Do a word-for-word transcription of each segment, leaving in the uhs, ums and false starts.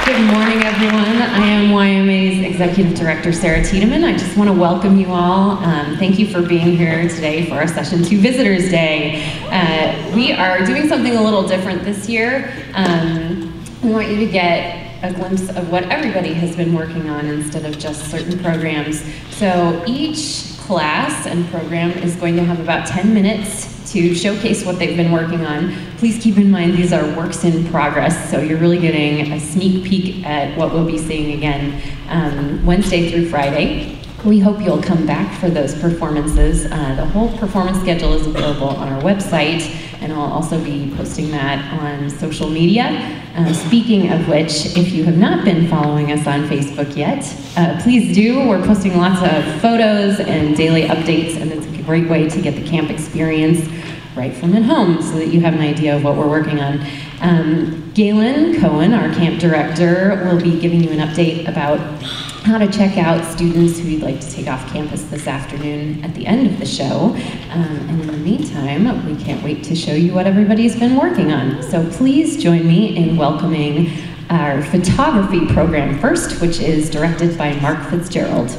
Good morning, everyone. I am Y M A's Executive Director, Sarah Tiedemann. I just want to welcome you all. Um, thank you for being here today for our Session two Visitors Day. Uh, we are doing something a little different this year. Um, we want you to get a glimpse of what everybody has been working on instead of just certain programs. So each class and program is going to have about ten minutes to showcase what they've been working on. Please keep in mind these are works in progress, so you're really getting a sneak peek at what we'll be seeing again um, Wednesday through Friday. We hope you'll come back for those performances. Uh, the whole performance schedule is available on our website, and I'll also be posting that on social media. Uh, speaking of which, if you have not been following us on Facebook yet, uh, please do. We're posting lots of photos and daily updates, and it's a great way to get the camp experience right from at home so that you have an idea of what we're working on. Um, Galen Cohen, our camp director, will be giving you an update about how to check out students who you'd like to take off campus this afternoon at the end of the show. Um, and in the meantime, we can't wait to show you what everybody's been working on. So please join me in welcoming our photography program first, which is directed by Mark Fitzgerald.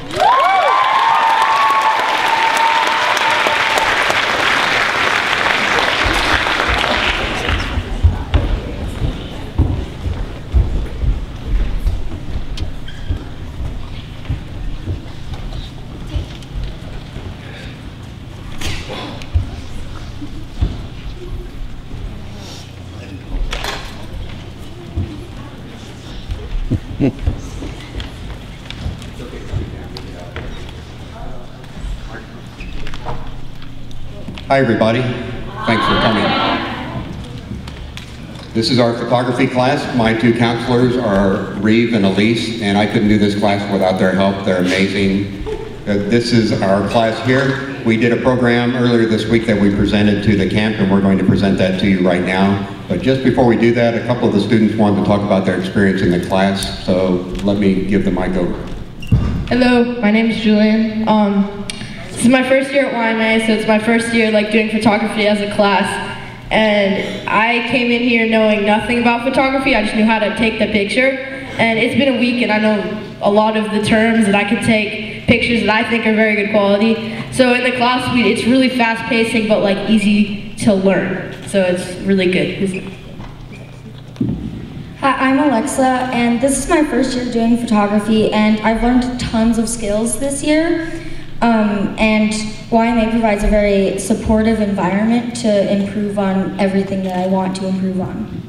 Hi everybody, thanks for coming. This is our photography class. My two counselors are Reeve and Elise, and I couldn't do this class without their help. They're amazing. Uh, this is our class here. We did a program earlier this week that we presented to the camp, and we're going to present that to you right now. But just before we do that, a couple of the students wanted to talk about their experience in the class, so let me give the mic over. Hello, my name is Julian. Um, This is my first year at Y M A, so it's my first year like doing photography as a class. And I came in here knowing nothing about photography. I just knew how to take the picture. And it's been a week and I know a lot of the terms, and I can take pictures that I think are very good quality. So in the class, we, it's really fast pacing but like easy to learn. So it's really good. Hi, I'm Alexa, and this is my first year doing photography, and I've learned tons of skills this year. Um, and Y M A provides a very supportive environment to improve on everything that I want to improve on.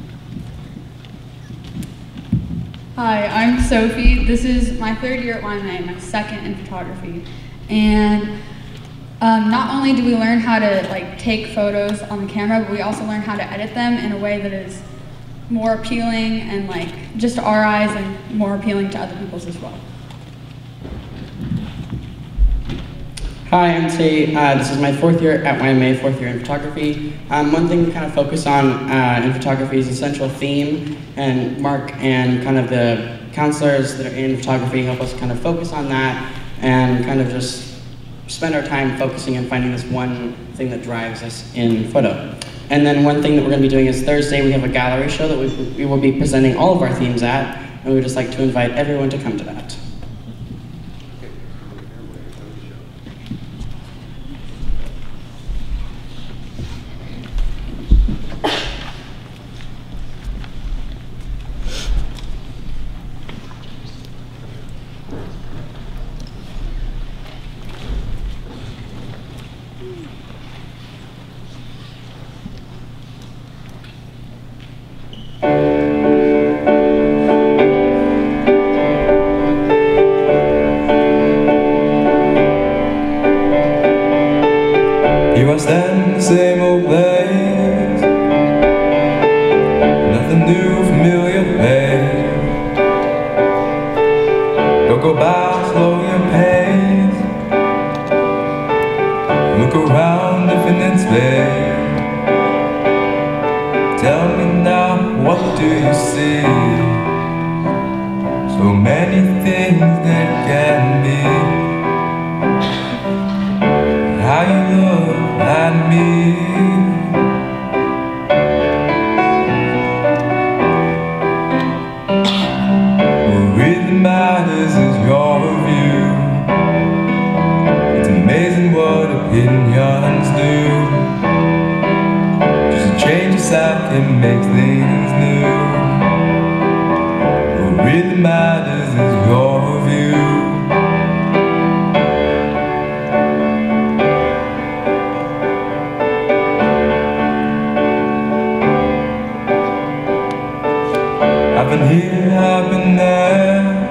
Hi, I'm Sophie. This is my third year at Y M A, my second in photography. And um, not only do we learn how to like take photos on the camera, but we also learn how to edit them in a way that is more appealing and like just to our eyes and more appealing to other people's as well. Hi, I'm Tay. Uh, this is my fourth year at Y M A, fourth year in photography. Um, one thing we kind of focus on uh, in photography is essential theme, and Mark and kind of the counselors that are in photography help us kind of focus on that and kind of just spend our time focusing and finding this one thing that drives us in photo. And then one thing that we're going to be doing is Thursday we have a gallery show that we, we will be presenting all of our themes at, and we would just like to invite everyone to come to that. Same old place, nothing new, familiar face. Don't go by, slow your pace. Look around, different space. Tell me now, what do you see? So many things that can be. How you look at me. second makes things new. What really matters is your view. I've been here, I've been there.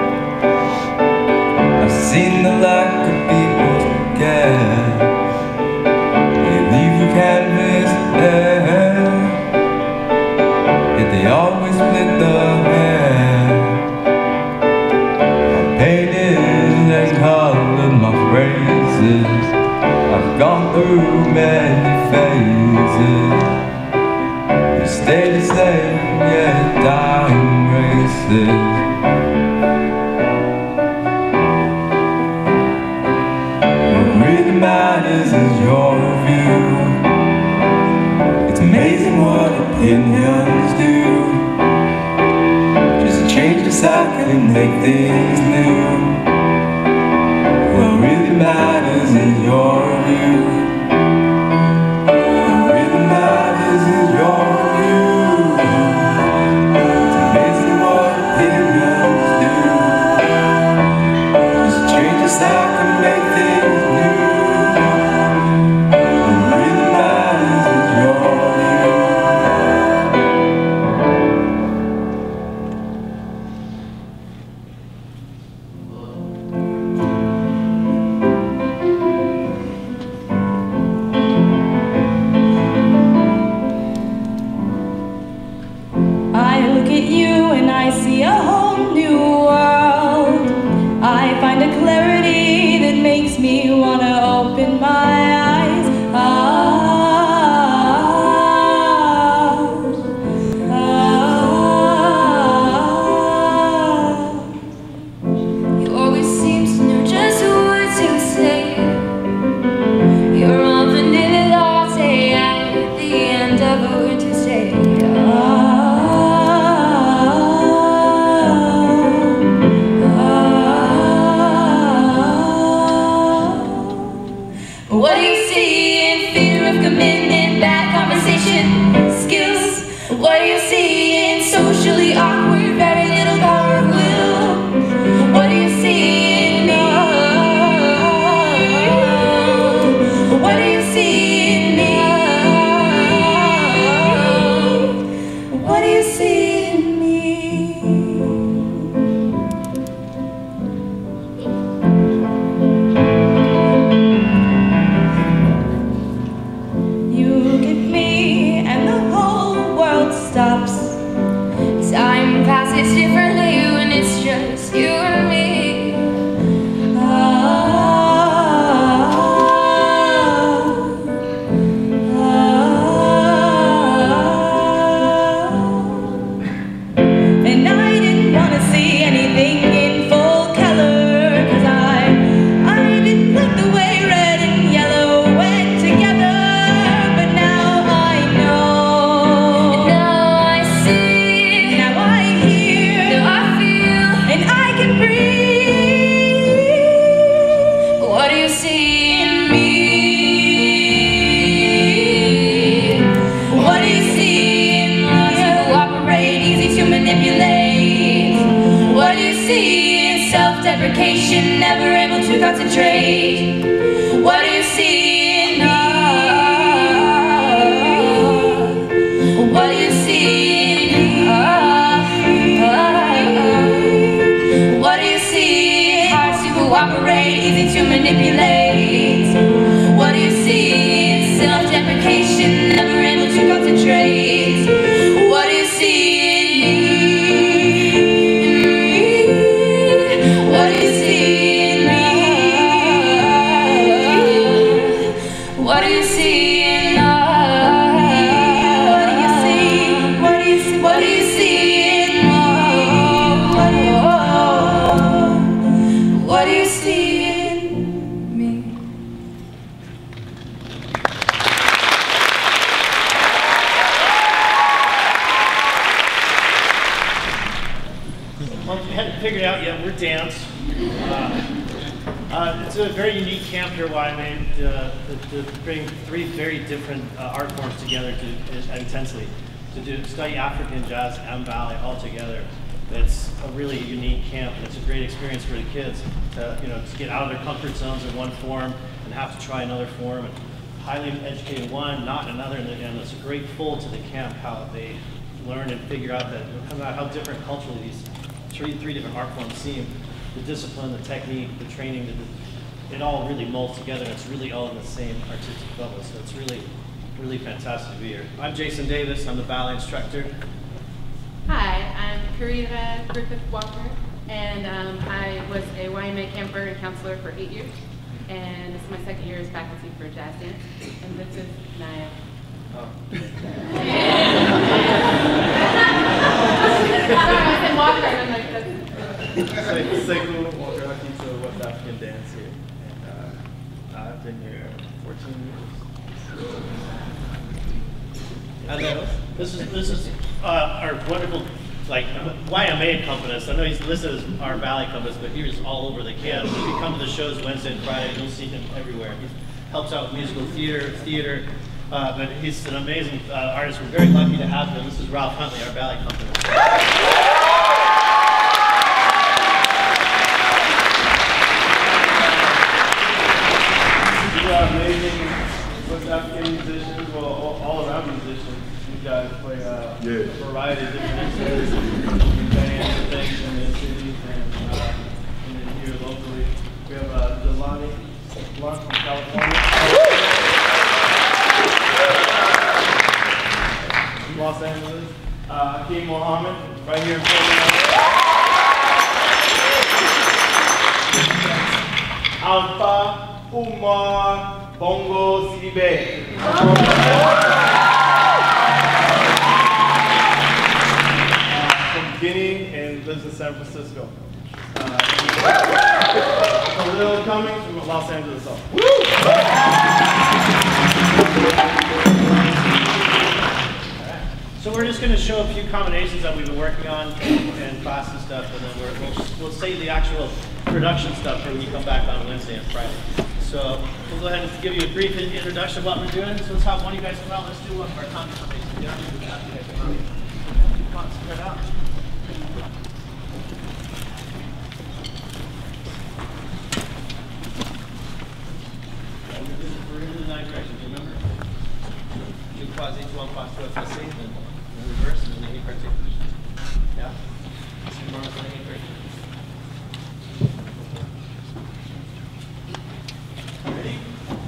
I've seen the lack of people's care. They leave you canvas air, yet they always split the hair. I painted and colored my phrases. I've gone through many phases. You stay the same, yet time races. What really matters is your view. It's amazing what opinions do. Just change the second and make things new. What really matters is your view. What really matters is your view. It's amazing what opinions do. Just change the second and make things new. What really matters is your view. I look at you and I see a whole new world. I find a clarity that makes me want to open my eyes. Ah, ah. You always seem to know just what to say. You're a vanilla latte at the end of a winter's day. Ah. What do you see in fear of commitment, bad conversation skills? What do you see in socially awkward, very little power of will? What do you see in me? What do you see in me? What do you see in me? You look at me and the whole world stops. Time passes differently when it's just you and me. Ah, ah. And I didn't want to see anything in full color, 'cause I, I didn't like the way red and yellow went together. But now I know, and now I see, now I hear, now I feel, and I can breathe. What do you see in me? What do you see in me? Easy to operate, easy to manipulate. What do you see in self-deprecation, never able to concentrate? What do you see in me? What do you see in me? What do you see? Hard to cooperate, easy to manipulate. What do you see in self-deprecation, never able to concentrate? What do you see in me? What do you see in me? What do you see in us? What do you see? What do you see? What do you see in me? What do you see in me? Well, if you hadn't figured out yet, we're dance. Uh, Uh, it's a very unique camp here, Y M A, uh, to, to bring three very different uh, art forms together to, uh, intensely, to do, study African jazz and ballet all together. It's a really unique camp, and it's a great experience for the kids to, you know, to get out of their comfort zones in one form and have to try another form, and highly educated one, not another, and, and it's a great fold to the camp how they learn and figure out that, how different culturally these three, three different art forms seem. The discipline, the technique, the training, the, it all really molds together. It's really all in the same artistic level, so it's really, really fantastic to be here. I'm Jason Davis. I'm the ballet instructor. Hi, I'm Karina Griffith Walker, and um, I was a Y M A camper and counselor for eight years, and this is my second year as faculty for jazz dance, and this is Naya. Oh. Sorry, I said Walker, and I'm like, that's... Sekou Walker, teacher West African dance here, and uh, I've been here fourteen years. And then this is this is uh, our wonderful like Y M A accompanist. I know he's listed as our ballet accompanist, but he's all over the camp. If you come to the shows Wednesday and Friday, you'll see him everywhere. He helps out with musical theater, theater. Uh, but he's an amazing uh, artist. We're very lucky to have him. This is Ralph Huntley, our ballet accompanist. Amazing West African musicians, well, all, all around musicians. You guys play uh, yeah. a variety of different instruments, and things in the cities and, uh, and then here locally. We have uh, Jelani Blunt from California, Los Angeles. Uh, Hakeem Mohammed, right here in Florida. Alpha Umar Bongo Sidibe. Uh, from Guinea and lives in San Francisco. Uh, Khalil Cummings from Los Angeles. So we're just going to show a few combinations that we've been working on in class and stuff, and then we're, we'll, we'll save the actual production stuff for when you come back on Wednesday and Friday. So we'll go ahead and give you a brief introduction of what we're doing. So let's have one of you guys come out. Let's do one of our content combinations. Get out here with that. You guys come out. Come on, spread out. We're in the nine directions, remember? Two quads, each one quads, two at the same, then reverse, and then the eight articulations. Yeah? Two more on the eight directions. Ready?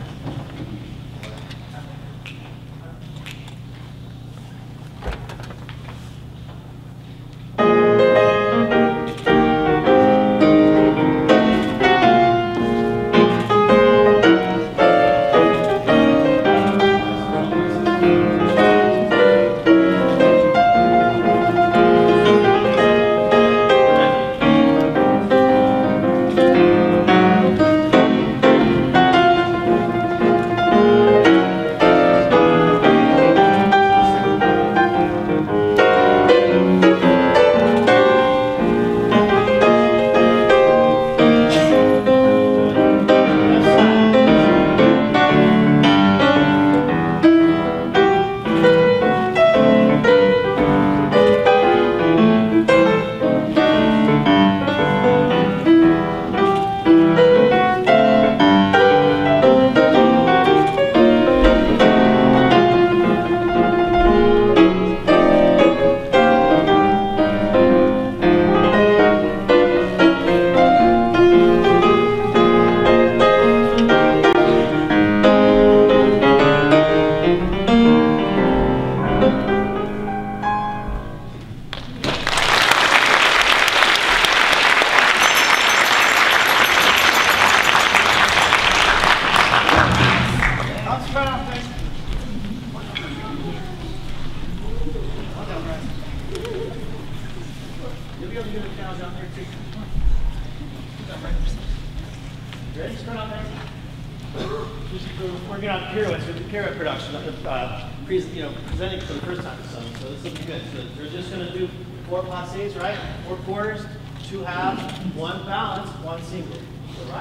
Working on pirouettes with the pirouette production, uh, pre you know, presenting for the first time to someone, so this will be good. So they're just going to do four passes, right? Four quarters, two halves, one balance, one single. So right?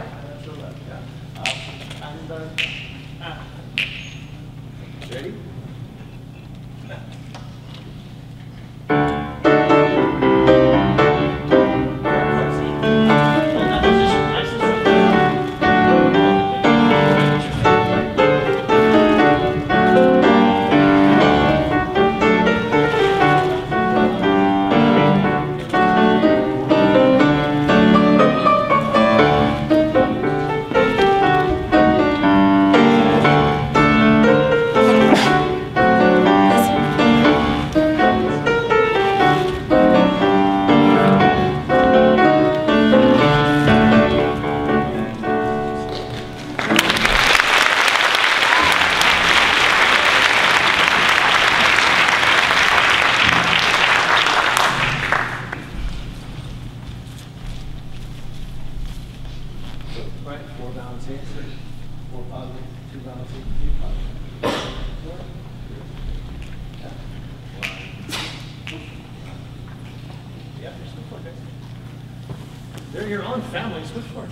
to the left, yeah. Up, and uh, ah. Ready? Ah. Right, four balancing, four positive, two balancing, two positive. Four. Yeah. One. Yeah, you're switch forward, guys. They're your own family, switch forward.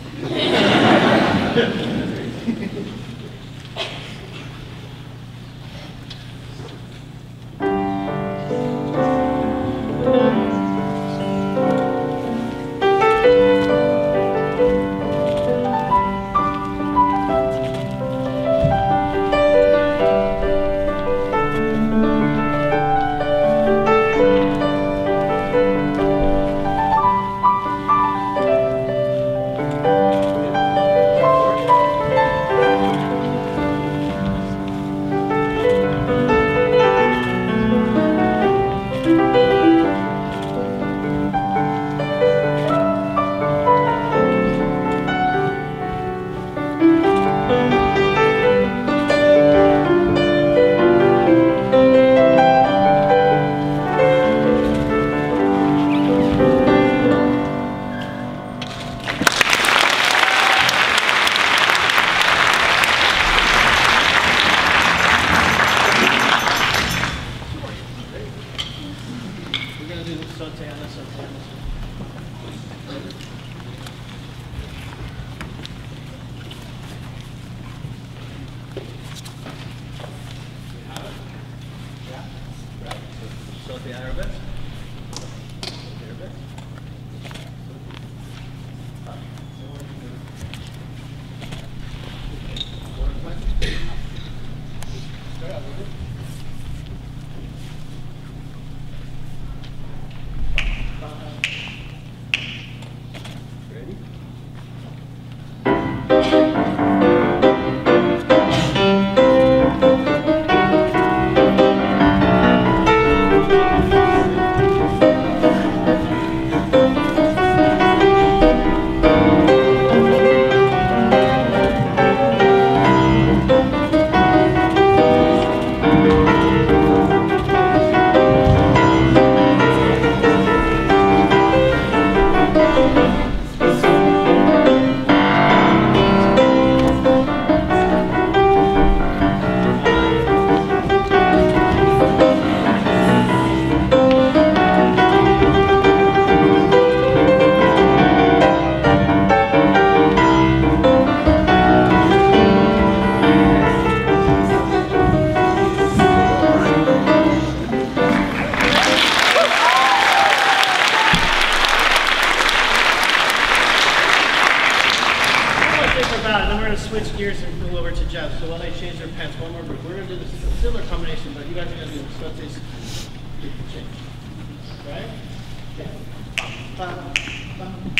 Saute Arabesque. Saute Arabesque. Up. Forward plank. Start out a little bit. Ready? Switch gears and move over to jazz. So while they change their pants, one more group. We're going to do this similar combination, but you guys are going to do the sautés. Change. Right? Okay. Bum, bum.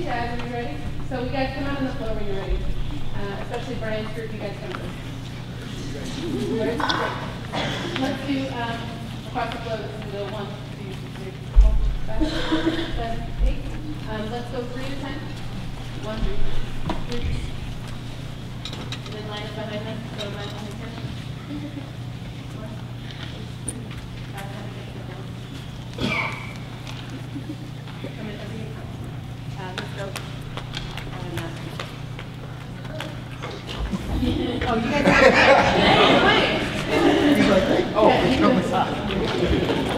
and Jazz, are you ready? So you guys come out on the floor when you're ready. Uh, especially Brian's group, you guys come first. Ready? Great. Let's do um, across the floor. This is the one, two, three, four, five, seven, eight. Um, let's go three to ten. One, two, three. And then line up behind them. Go line up behind them. Four, three, five, seven, eight, nine. Come in, everything. Uh, let's go. Oh, you guys are playing. He's like, oh, yeah. No, it's not.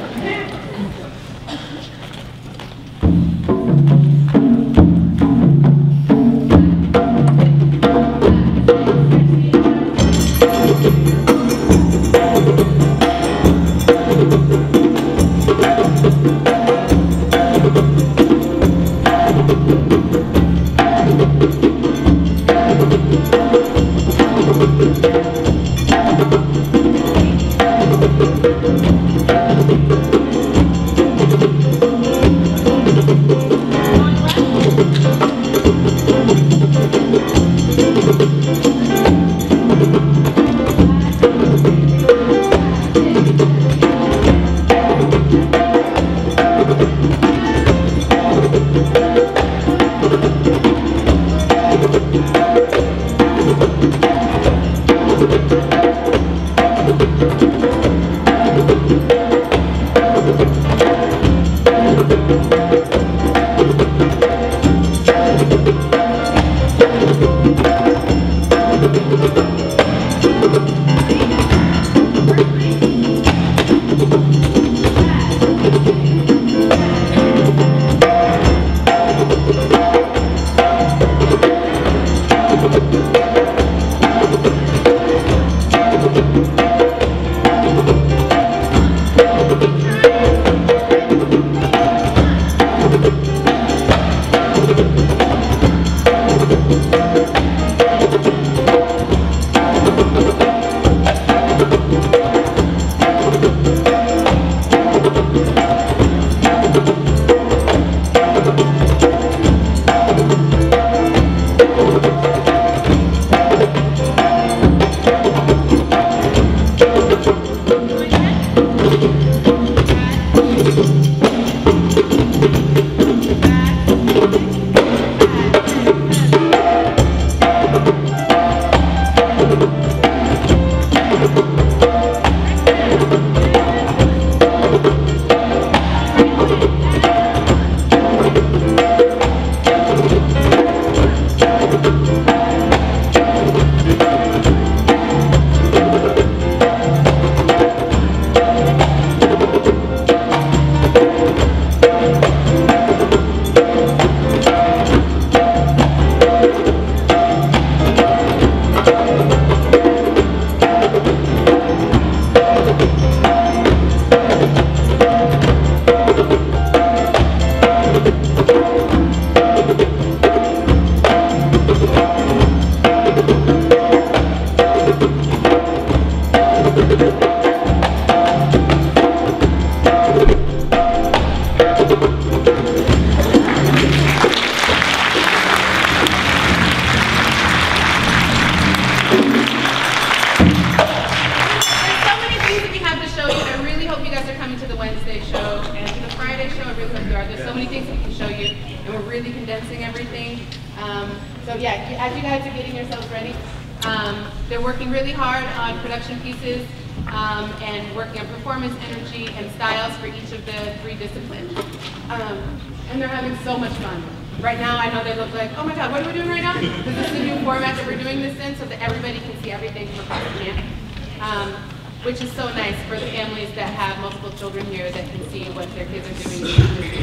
Which is so nice for the families that have multiple children here that can see what their kids are doing.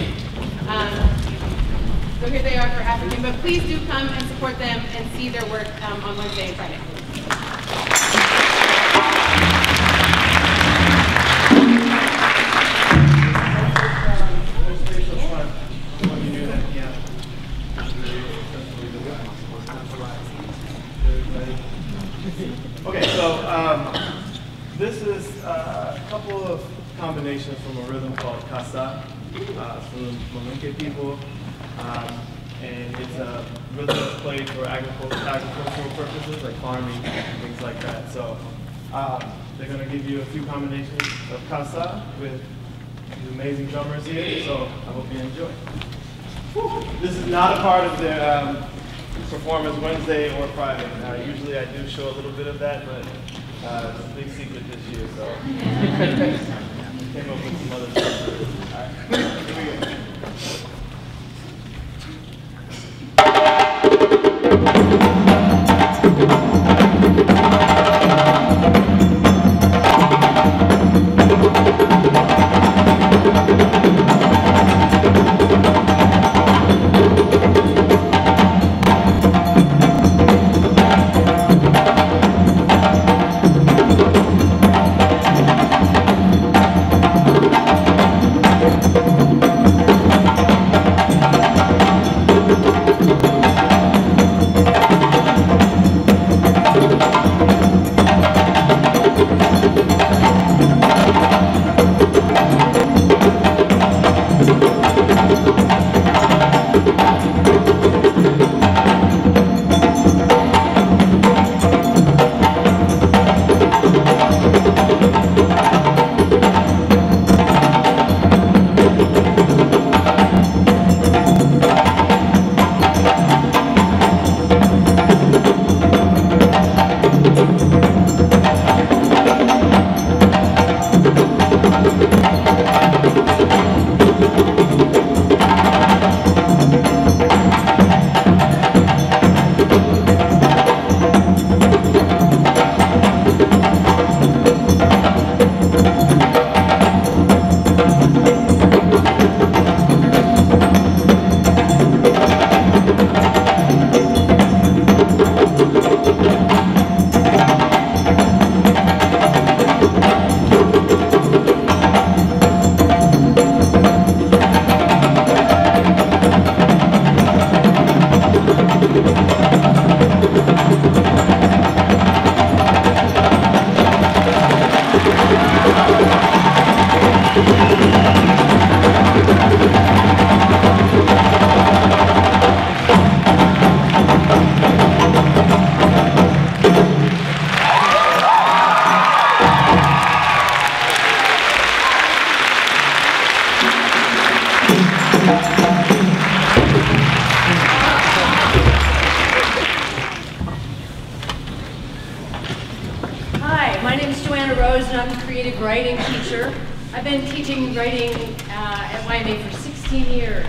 Um, so here they are for African, but please do come and support them and see their work um, on Wednesday and Friday. Okay, so um, this is uh, a couple of combinations from a rhythm called Kasa, uh, from the Malinke people. Um, and it's a rhythm that's played for agricul agricultural purposes, like farming and things like that. So um, they're going to give you a few combinations of casa with these amazing drummers here, so I hope you enjoy. This is not a part of their um, performance Wednesday or Friday. Uh, usually I do show a little bit of that, but uh, it's a big secret this year, so came up with some other stuff. All right, here we go. Writing teacher. I've been teaching writing uh, at Y M A for sixteen years.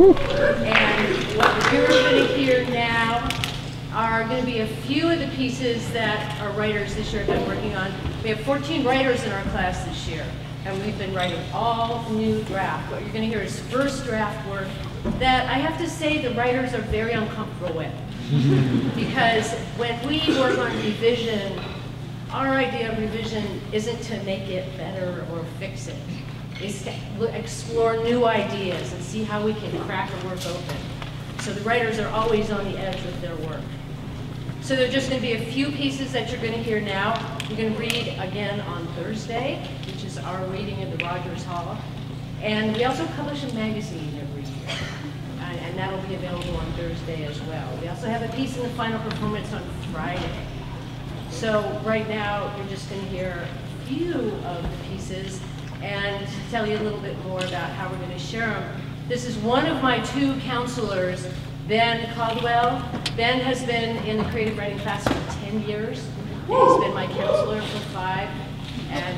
And what you're going to hear now are going to be a few of the pieces that our writers this year have been working on. We have fourteen writers in our class this year, and we've been writing all new draft. What you're going to hear is first draft work that I have to say the writers are very uncomfortable with. Because when we work on revision, our idea of revision isn't to make it better or fix it. It's to explore new ideas and see how we can crack a work open. So the writers are always on the edge with their work. So there are just going to be a few pieces that you're going to hear now. You're going to read again on Thursday, which is our reading in the Rogers Hall. And we also publish a magazine every year. And, and that'll be available on Thursday as well. We also have a piece in the final performance on Friday. So right now, you're just going to hear a few of the pieces and tell you a little bit more about how we're going to share them. This is one of my two counselors, Ben Caldwell. Ben has been in the creative writing class for ten years. He's been my counselor for five. And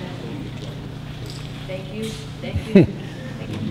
thank you, thank you, thank you.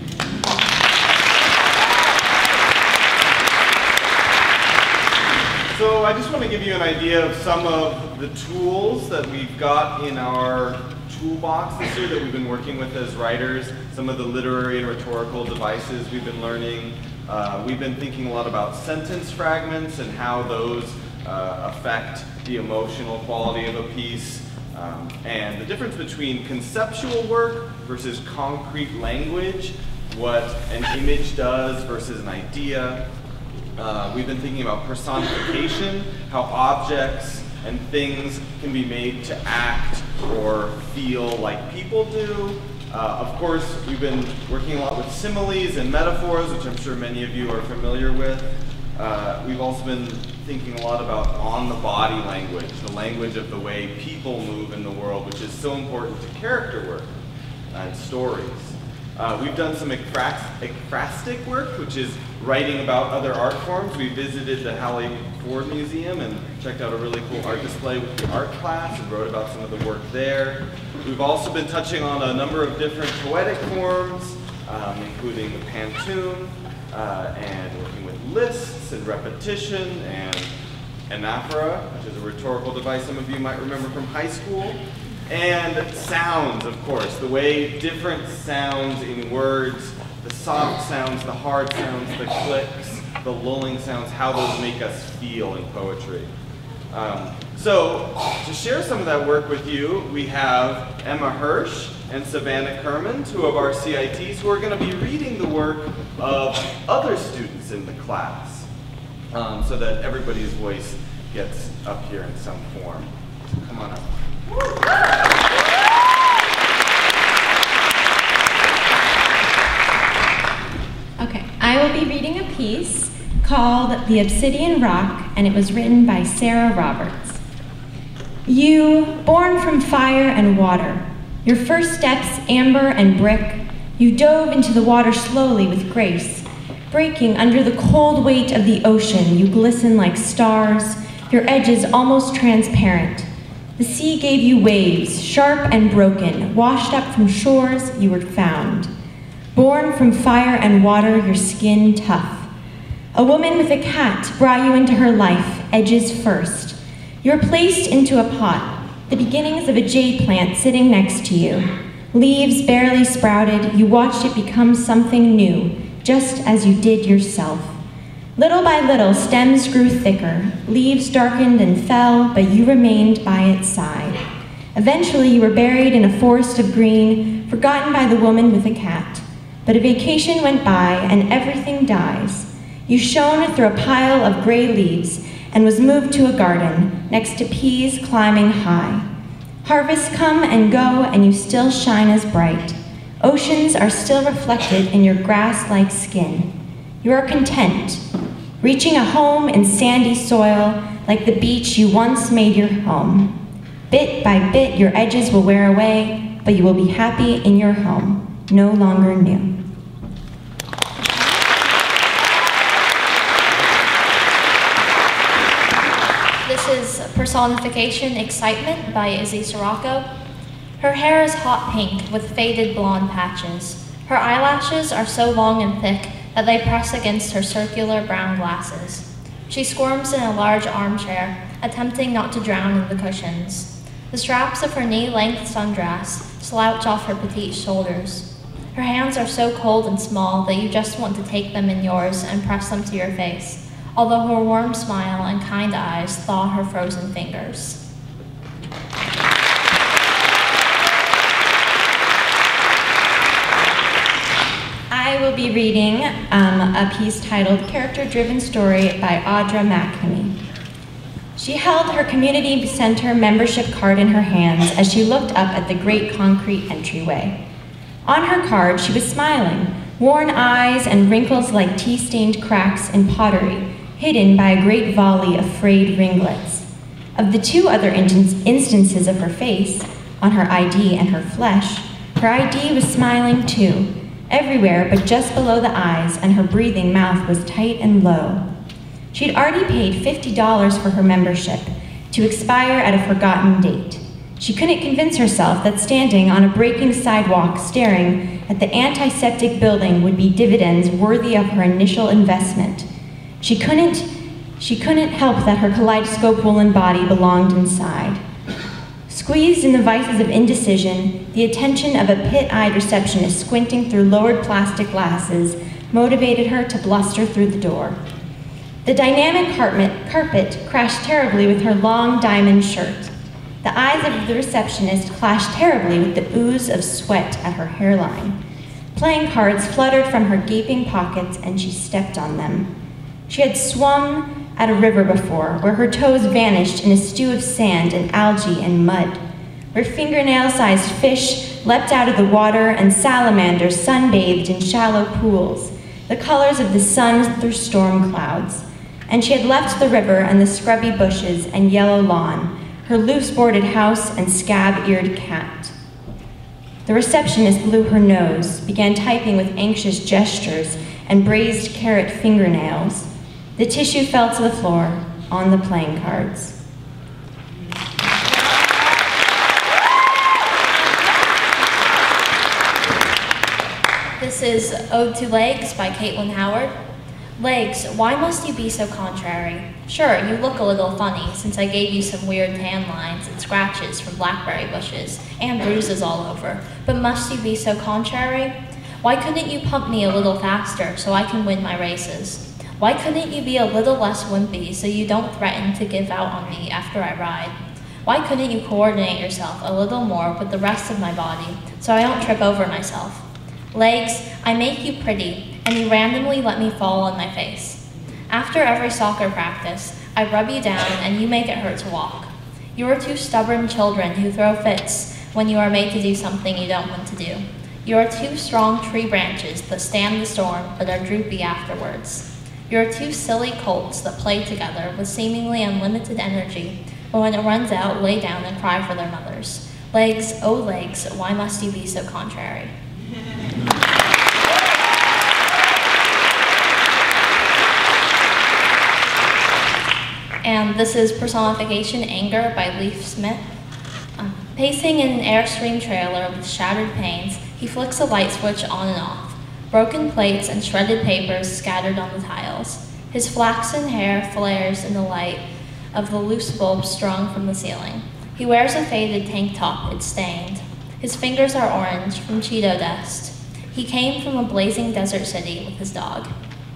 So I just want to give you an idea of some of the tools that we've got in our toolbox this year that we've been working with as writers, some of the literary and rhetorical devices we've been learning. Uh, we've been thinking a lot about sentence fragments and how those uh, affect the emotional quality of a piece, um, and the difference between conceptual work versus concrete language, what an image does versus an idea. Uh, we've been thinking about personification, how objects and things can be made to act or feel like people do. Uh, of course, we've been working a lot with similes and metaphors, which I'm sure many of you are familiar with. Uh, we've also been thinking a lot about on-the-body language, the language of the way people move in the world, which is so important to character work and stories. Uh, we've done some ekphrastic work, which is writing about other art forms. We visited the Hallie Ford Museum and checked out a really cool art display with the art class and wrote about some of the work there. We've also been touching on a number of different poetic forms, um, including the pantoum, uh, and working with lists and repetition and anaphora, which is a rhetorical device some of you might remember from high school. And sounds, of course, the way different sounds in words, the soft sounds, the hard sounds, the clicks, the lulling sounds, how those make us feel in poetry. Um, so, to share some of that work with you, we have Emma Hirsch and Savannah Kerman, two of our C I Ts, who are going to be reading the work of other students in the class, um, so that everybody's voice gets up here in some form. So come on up. Okay, I will be reading a piece called The Obsidian Rock, and it was written by Sarah Roberts. You, born from fire and water, your first steps amber and brick, you dove into the water slowly with grace. Breaking under the cold weight of the ocean, you glisten like stars, your edges almost transparent. The sea gave you waves, sharp and broken, washed up from shores you were found. Born from fire and water, your skin tough. A woman with a cat brought you into her life, edges first. You're placed into a pot, the beginnings of a jade plant sitting next to you. Leaves barely sprouted, you watched it become something new, just as you did yourself. Little by little, stems grew thicker, leaves darkened and fell, but you remained by its side. Eventually, you were buried in a forest of green, forgotten by the woman with a cat. But a vacation went by, and everything dies. You shone through a pile of gray leaves, and was moved to a garden, next to peas climbing high. Harvests come and go, and you still shine as bright. Oceans are still reflected in your grass-like skin. You are content, reaching a home in sandy soil, like the beach you once made your home. Bit by bit, your edges will wear away, but you will be happy in your home, no longer new. This is Personification Excitement by Izzy Sirocco. Her hair is hot pink with faded blonde patches. Her eyelashes are so long and thick that they press against her circular brown glasses. She squirms in a large armchair, attempting not to drown in the cushions. The straps of her knee-length sundress slouch off her petite shoulders. Her hands are so cold and small that you just want to take them in yours and press them to your face, although her warm smile and kind eyes thaw her frozen fingers. I will be reading um, a piece titled Character-Driven Story by Audra McNamee. She held her community center membership card in her hands as she looked up at the great concrete entryway. On her card, she was smiling, worn eyes and wrinkles like tea-stained cracks in pottery, hidden by a great volley of frayed ringlets. Of the two other in- instances of her face, on her I D and her flesh, her I D was smiling too, everywhere but just below the eyes, and her breathing mouth was tight and low. She'd already paid fifty dollars for her membership, to expire at a forgotten date. She couldn't convince herself that standing on a breaking sidewalk staring at the antiseptic building would be dividends worthy of her initial investment. She couldn't, she couldn't help that her kaleidoscope woolen body belonged inside. Squeezed in the vices of indecision, the attention of a pit-eyed receptionist squinting through lowered plastic glasses motivated her to bluster through the door. The dynamic carpet, carpet crashed terribly with her long diamond shirt. The eyes of the receptionist clashed terribly with the ooze of sweat at her hairline. Playing cards fluttered from her gaping pockets, and she stepped on them. She had swum at a river before, where her toes vanished in a stew of sand and algae and mud, where fingernail-sized fish leapt out of the water and salamanders sunbathed in shallow pools, the colors of the sun through storm clouds. and she had left the river and the scrubby bushes and yellow lawn, her loose-boarded house and scab-eared cat. The receptionist blew her nose, began typing with anxious gestures and braised carrot fingernails. The tissue fell to the floor on the playing cards. This is Ode to Legs by Caitlin Howard. Legs, why must you be so contrary? Sure, you look a little funny, since I gave you some weird tan lines and scratches from blackberry bushes, and bruises all over, but must you be so contrary? Why couldn't you pump me a little faster so I can win my races? Why couldn't you be a little less wimpy so you don't threaten to give out on me after I ride? Why couldn't you coordinate yourself a little more with the rest of my body so I don't trip over myself? Legs, I make you pretty, and you randomly let me fall on my face. After every soccer practice, I rub you down and you make it hurt to walk. You are two stubborn children who throw fits when you are made to do something you don't want to do. You are two strong tree branches that stand the storm but are droopy afterwards. You are two silly colts that play together with seemingly unlimited energy, but when it runs out, lay down and cry for their mothers. Legs, oh legs, why must you be so contrary? And this is Personification Anger by Leif Smith. Um, pacing in an Airstream trailer with shattered panes, he flicks a light switch on and off. Broken plates and shredded papers scattered on the tiles. His flaxen hair flares in the light of the loose bulb strung from the ceiling. He wears a faded tank top, it's stained. His fingers are orange from Cheeto dust. He came from a blazing desert city with his dog.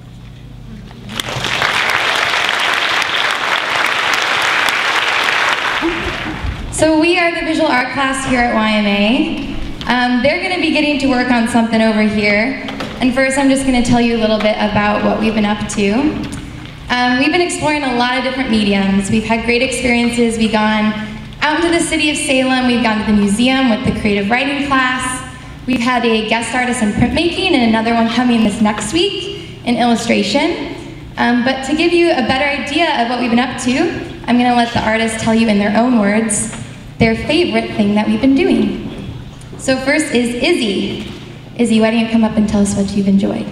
So we are the visual art class here at Y M A. Um, they're going to be getting to work on something over here. And first I'm just going to tell you a little bit about what we've been up to. Um, we've been exploring a lot of different mediums. We've had great experiences. We've gone out into the city of Salem. We've gone to the museum with the creative writing class. We've had a guest artist in printmaking and another one coming this next week in illustration. Um, but to give you a better idea of what we've been up to, I'm going to let the artists tell you in their own words their favorite thing that we've been doing. So first is Izzy. Izzy, why don't you come up and tell us what you've enjoyed?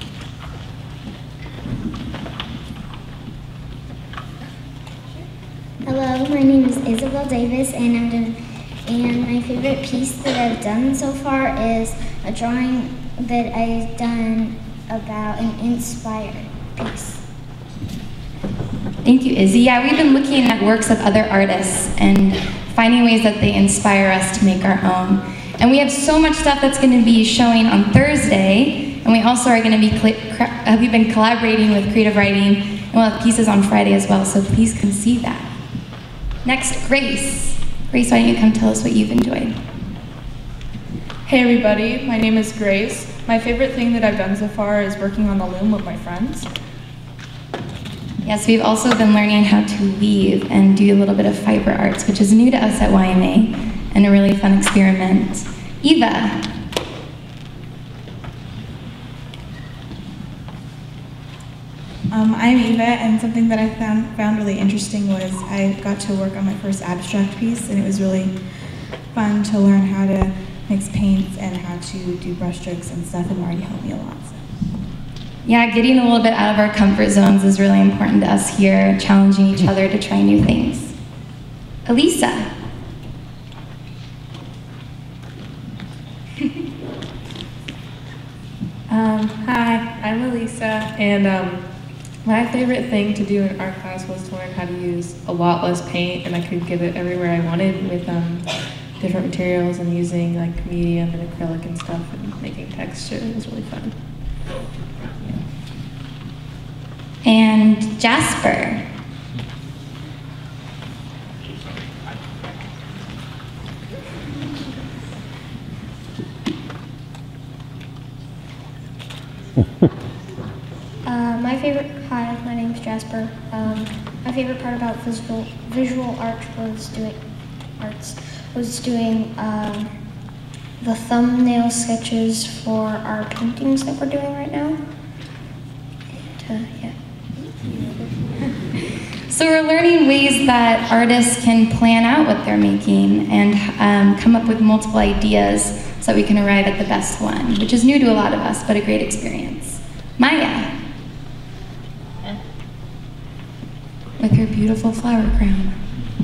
Hello, my name is Isabel Davis, and I'm doing, and my favorite piece that I've done so far is a drawing that I've done about an inspired piece. Thank you, Izzy. Yeah, we've been looking at works of other artists and finding ways that they inspire us to make our own. And we have so much stuff that's going to be showing on Thursday, and we also are going to be, uh, we've been collaborating with creative writing, and we'll have pieces on Friday as well, so please come see that. Next, Grace. Grace, why don't you come tell us what you've enjoyed? Hey everybody, my name is Grace. My favorite thing that I've done so far is working on the loom with my friends. Yes, we've also been learning how to weave and do a little bit of fiber arts, which is new to us at Y M A, and a really fun experiment. Eva. Um, I'm Eva, and something that I found, found really interesting was I got to work on my first abstract piece, and it was really fun to learn how to mix paints and how to do brush strokes and stuff, and Marty helped me a lot. So. Yeah, getting a little bit out of our comfort zones is really important to us here, challenging each other to try new things. Elisa. um, hi, I'm Elisa, and um, my favorite thing to do in art class was to learn how to use a lot less paint, and I could get it everywhere I wanted with um, different materials and using like medium and acrylic and stuff and making texture. It was really fun. And Jasper. Uh, my favorite, hi, my name's Jasper. Um, my favorite part about visual visual art was doing arts was doing um, the thumbnail sketches for our paintings that we're doing right now. And, uh, yeah. So we're learning ways that artists can plan out what they're making and um, come up with multiple ideas so that we can arrive at the best one, which is new to a lot of us, but a great experience. Maya, with her beautiful flower crown.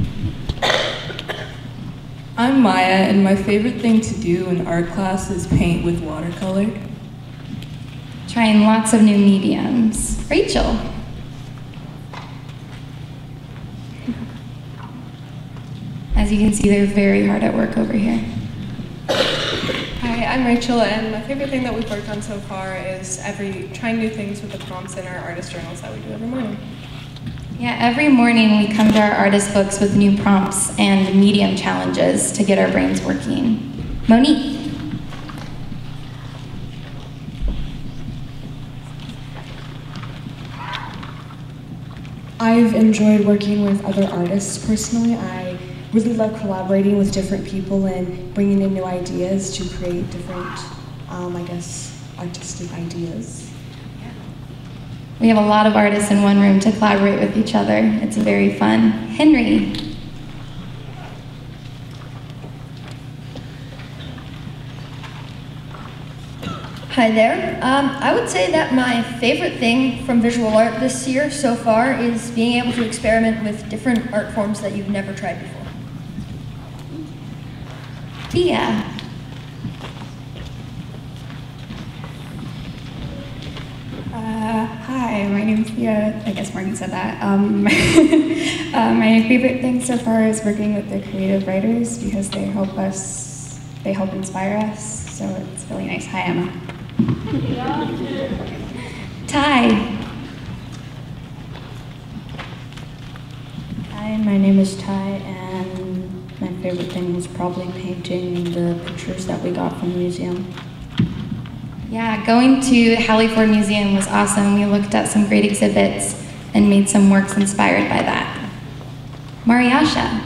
I'm Maya, and my favorite thing to do in art class is paint with watercolor. Trying lots of new mediums. Rachel. As you can see, they're very hard at work over here. Hi, I'm Rachel, and my favorite thing that we've worked on so far is every trying new things with the prompts in our artist journals that we do every morning. Yeah, every morning we come to our artist books with new prompts and medium challenges to get our brains working. Monique. I've enjoyed working with other artists personally. I really love collaborating with different people and bringing in new ideas to create different, um, I guess, artistic ideas. We have a lot of artists in one room to collaborate with each other. It's very fun. Henry. Hi there. Um, I would say that my favorite thing from visual art this year so far is being able to experiment with different art forms that you've never tried before. Thea. Uh, hi, my name's Thea. I guess Morgan said that. Um, uh, my favorite thing so far is working with the creative writers because they help us, they help inspire us. So it's really nice. Hi, Emma. Ty. Hi, my name is Ty, and my favorite thing was probably painting the pictures that we got from the museum. Yeah, going to Halliford Museum was awesome. We looked at some great exhibits and made some works inspired by that. Mariasha.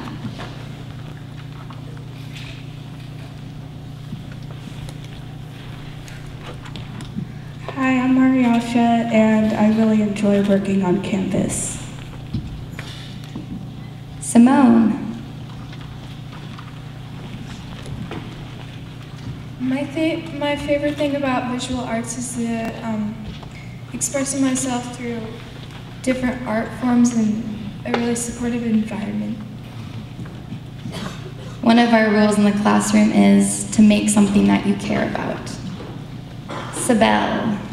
Hi, I'm Mariasha, and I really enjoy working on canvas. Simone. My, th my favorite thing about visual arts is the, um, expressing myself through different art forms and a really supportive environment. One of our rules in the classroom is to make something that you care about. Sibel.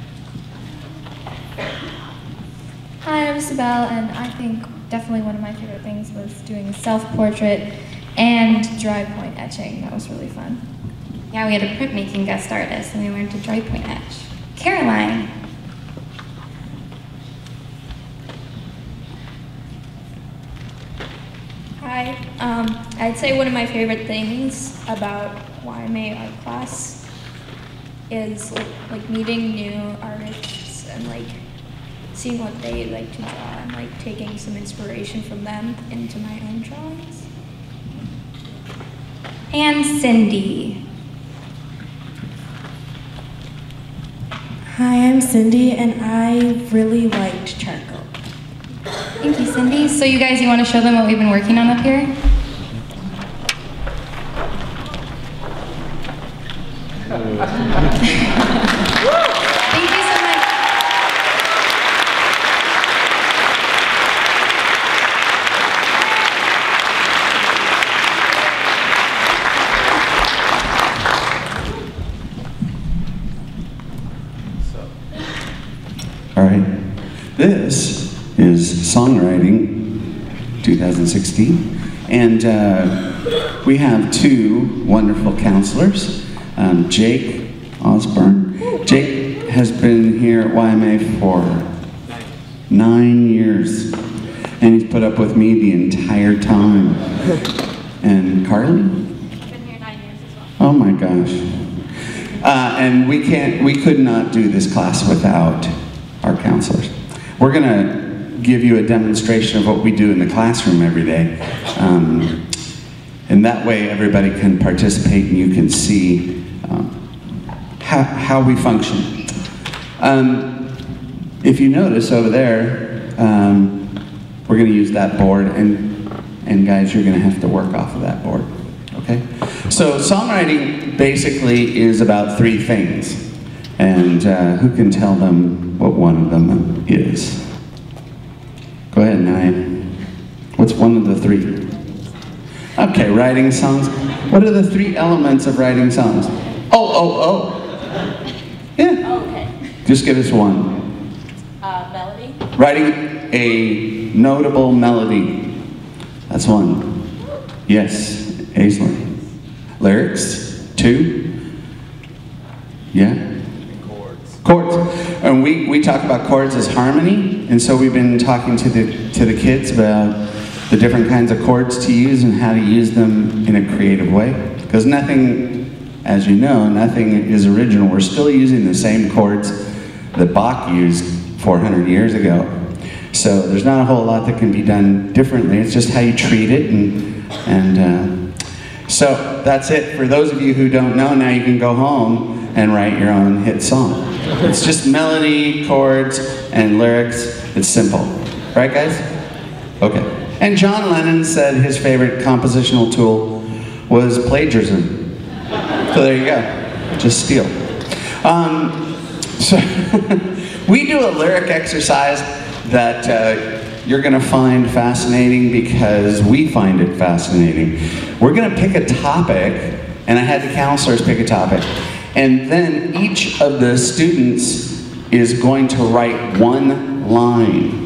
Hi, I'm Isabel, and I think definitely one of my favorite things was doing a self-portrait and dry point etching. That was really fun. Yeah, we had a printmaking guest artist, and we learned to dry point etch. Caroline. Hi, um, I'd say one of my favorite things about Y M A art class is like, like meeting new artists and like seeing what they like to draw and like taking some inspiration from them into my own drawings. And Cindy. Hi, I'm Cindy, and I really liked charcoal. Thank you, Cindy. So you guys, you want to show them what we've been working on up here? Thank you so much. All right. This is Songwriting twenty sixteen. And uh, we have two wonderful counselors, um, Jake Osborne. Jake has been here at Y M A for nine years, and he's put up with me the entire time. And Carly? Been here nine years as well. Oh my gosh. Uh, and we can't, we could not do this class without our counselors. We're gonna give you a demonstration of what we do in the classroom every day. Um, and that way everybody can participate and you can see um, how, how we function. Um, if you notice over there, um, we're going to use that board, and, and guys, you're going to have to work off of that board, okay? So songwriting basically is about three things, and uh, who can tell them what one of them is? Go ahead, Nine. What's one of the three? Okay, writing songs. What are the three elements of writing songs? Oh, oh, oh. Yeah. Okay. Just give us one. Uh, melody. Writing a notable melody. That's one. Yes, Aislinn. Lyrics. Two. Yeah. Chords. Chords. And we, we talk about chords as harmony, and so we've been talking to the, to the kids about the different kinds of chords to use and how to use them in a creative way. Because nothing, as you know, nothing is original. We're still using the same chords that Bach used four hundred years ago. So there's not a whole lot that can be done differently. It's just how you treat it. And, and uh, so that's it. For those of you who don't know, now you can go home and write your own hit song. It's just melody, chords, and lyrics. It's simple. Right, guys? Okay. And John Lennon said his favorite compositional tool was plagiarism. So there you go. Just steal. Um, so we do a lyric exercise that uh, you're going to find fascinating because we find it fascinating. We're going to pick a topic, and I had the counselors pick a topic, and then each of the students is going to write one line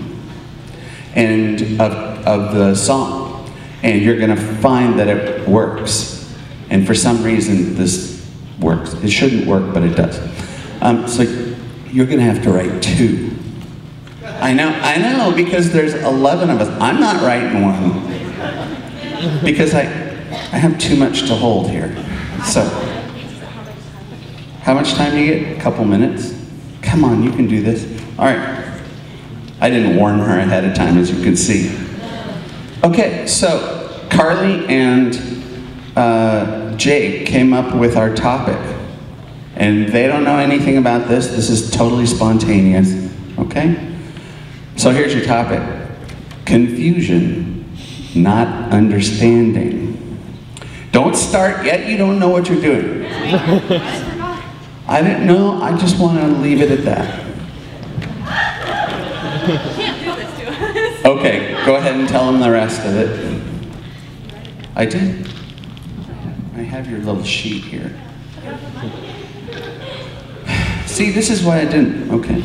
and of, of the song, and you're going to find that it works. And for some reason, this works. It shouldn't work, but it does. Um, so you're going to have to write two. I know, I know, because there's eleven of us. I'm not writing one because I, I have too much to hold here. So, how much time do you get? A couple minutes? Come on, you can do this. All right. I didn't warn her ahead of time, as you can see. Okay, so Carly and uh, Jake came up with our topic. And they don't know anything about this. This is totally spontaneous, okay? So here's your topic. Confusion, not understanding. Don't start yet, you don't know what you're doing. I didn't know, I just want to leave it at that. Okay, go ahead and tell them the rest of it. I did. I have your little sheet here. See, this is why I didn't. Okay.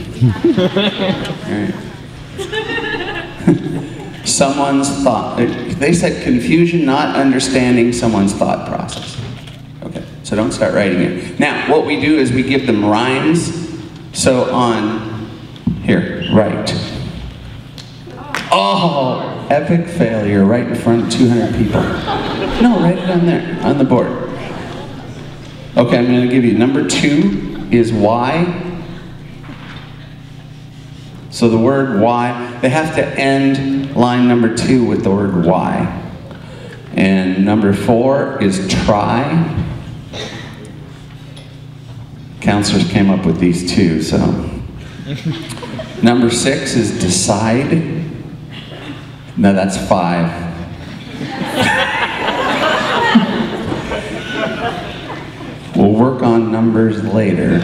All right. Someone's thought. They said confusion, not understanding someone's thought process. Okay, so don't start writing it. Now, what we do is we give them rhymes. So on, here, write. Oh, epic failure right in front of two hundred people. No, write it on there, on the board. Okay, I'm going to give you number two is why. So the word why, they have to end line number two with the word why. And number four is try. Counselors came up with these two, so. Number six is decide. No, that's five. We'll work on numbers later.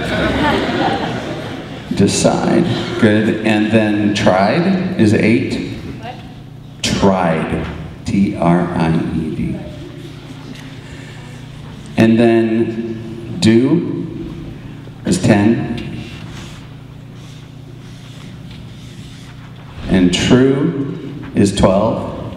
Decide. Good. And then tried is eight. What? Tried. T R I E D. And then do is ten. And true is twelve.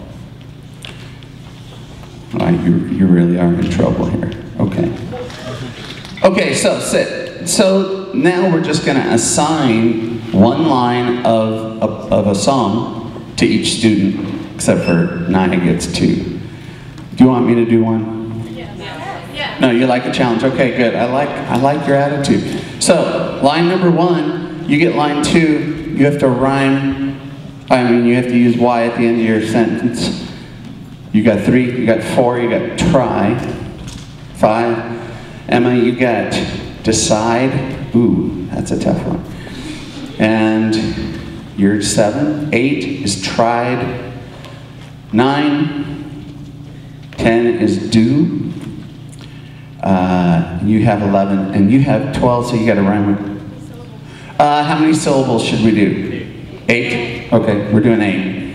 Oh, you, you really are in trouble here. Okay. Okay, so sit. So now we're just going to assign one line of, of, of a song to each student, except for Naya gets two. Do you want me to do one? Yeah. No, you like a challenge. Okay, good. I like, I like your attitude. So, line number one, you get line two, you have to rhyme. I mean, you have to use why at the end of your sentence. You got three, you got four, you got try. Five. Emma, you got decide. Ooh, that's a tough one. And you're seven. Eight is tried. Nine. Ten is do. Uh, you have eleven, and you have twelve, so you got to rhyme with. Uh, how many syllables should we do? Eight? Okay, we're doing eight.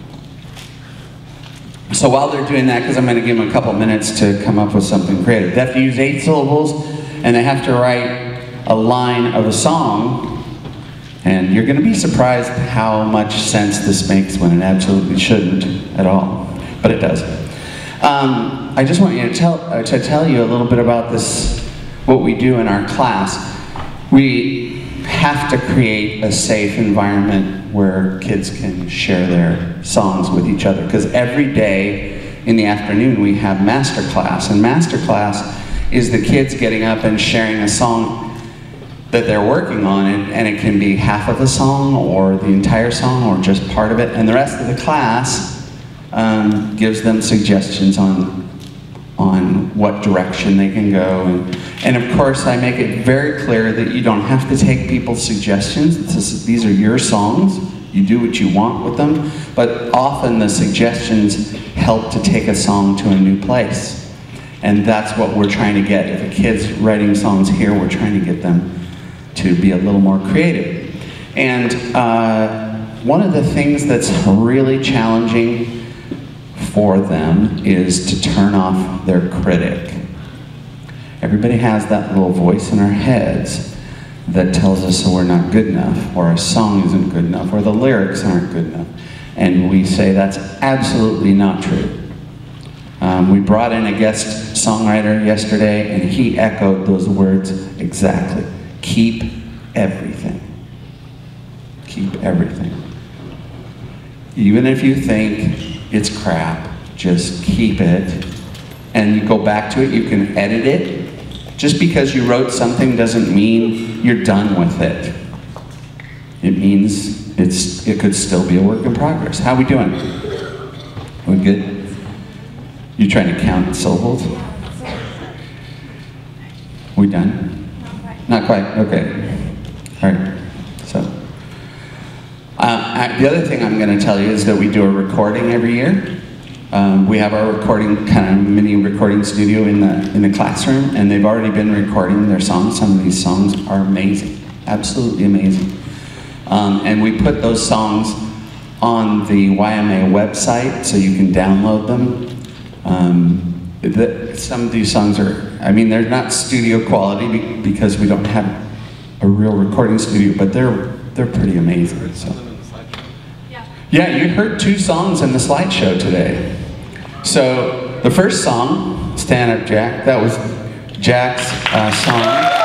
So while they're doing that, because I'm going to give them a couple minutes to come up with something creative, they have to use eight syllables, and they have to write a line of a song, and you're going to be surprised how much sense this makes when it absolutely shouldn't at all, but it does. Um, I just want you to tell, uh, to tell you a little bit about this, what we do in our class. We have to create a safe environment where kids can share their songs with each other, because every day in the afternoon we have master class, and master class is the kids getting up and sharing a song that they're working on, and, and it can be half of the song or the entire song or just part of it, and the rest of the class um, gives them suggestions on on what direction they can go. And, and of course, I make it very clear that you don't have to take people's suggestions. This is, these are your songs. You do what you want with them. But often the suggestions help to take a song to a new place. And that's what we're trying to get. If a kid's writing songs here, we're trying to get them to be a little more creative. And uh, one of the things that's really challenging for them is to turn off their critic. Everybody has that little voice in our heads that tells us that we're not good enough, or a song isn't good enough, or the lyrics aren't good enough. And we say that's absolutely not true. Um, we brought in a guest songwriter yesterday, and he echoed those words exactly. Keep everything. Keep everything. Even if you think it's crap, just keep it. And you go back to it, you can edit it. Just because you wrote something doesn't mean you're done with it. It means it's it could still be a work in progress. How we doing? We good? You trying to count syllables? We done? Not quite, okay. All right, so. Uh, I, the other thing I'm going to tell you is that we do a recording every year. Um, we have our recording, kind of mini recording studio in the, in the classroom, and they've already been recording their songs. Some of these songs are amazing, absolutely amazing. Um, and we put those songs on the Y M A website so you can download them. Um, the, some of these songs are, I mean, they're not studio quality because we don't have a real recording studio, but they're, they're pretty amazing. So. Yeah, you heard two songs in the slideshow today. So the first song, Stand Up Jack, that was Jack's uh, song.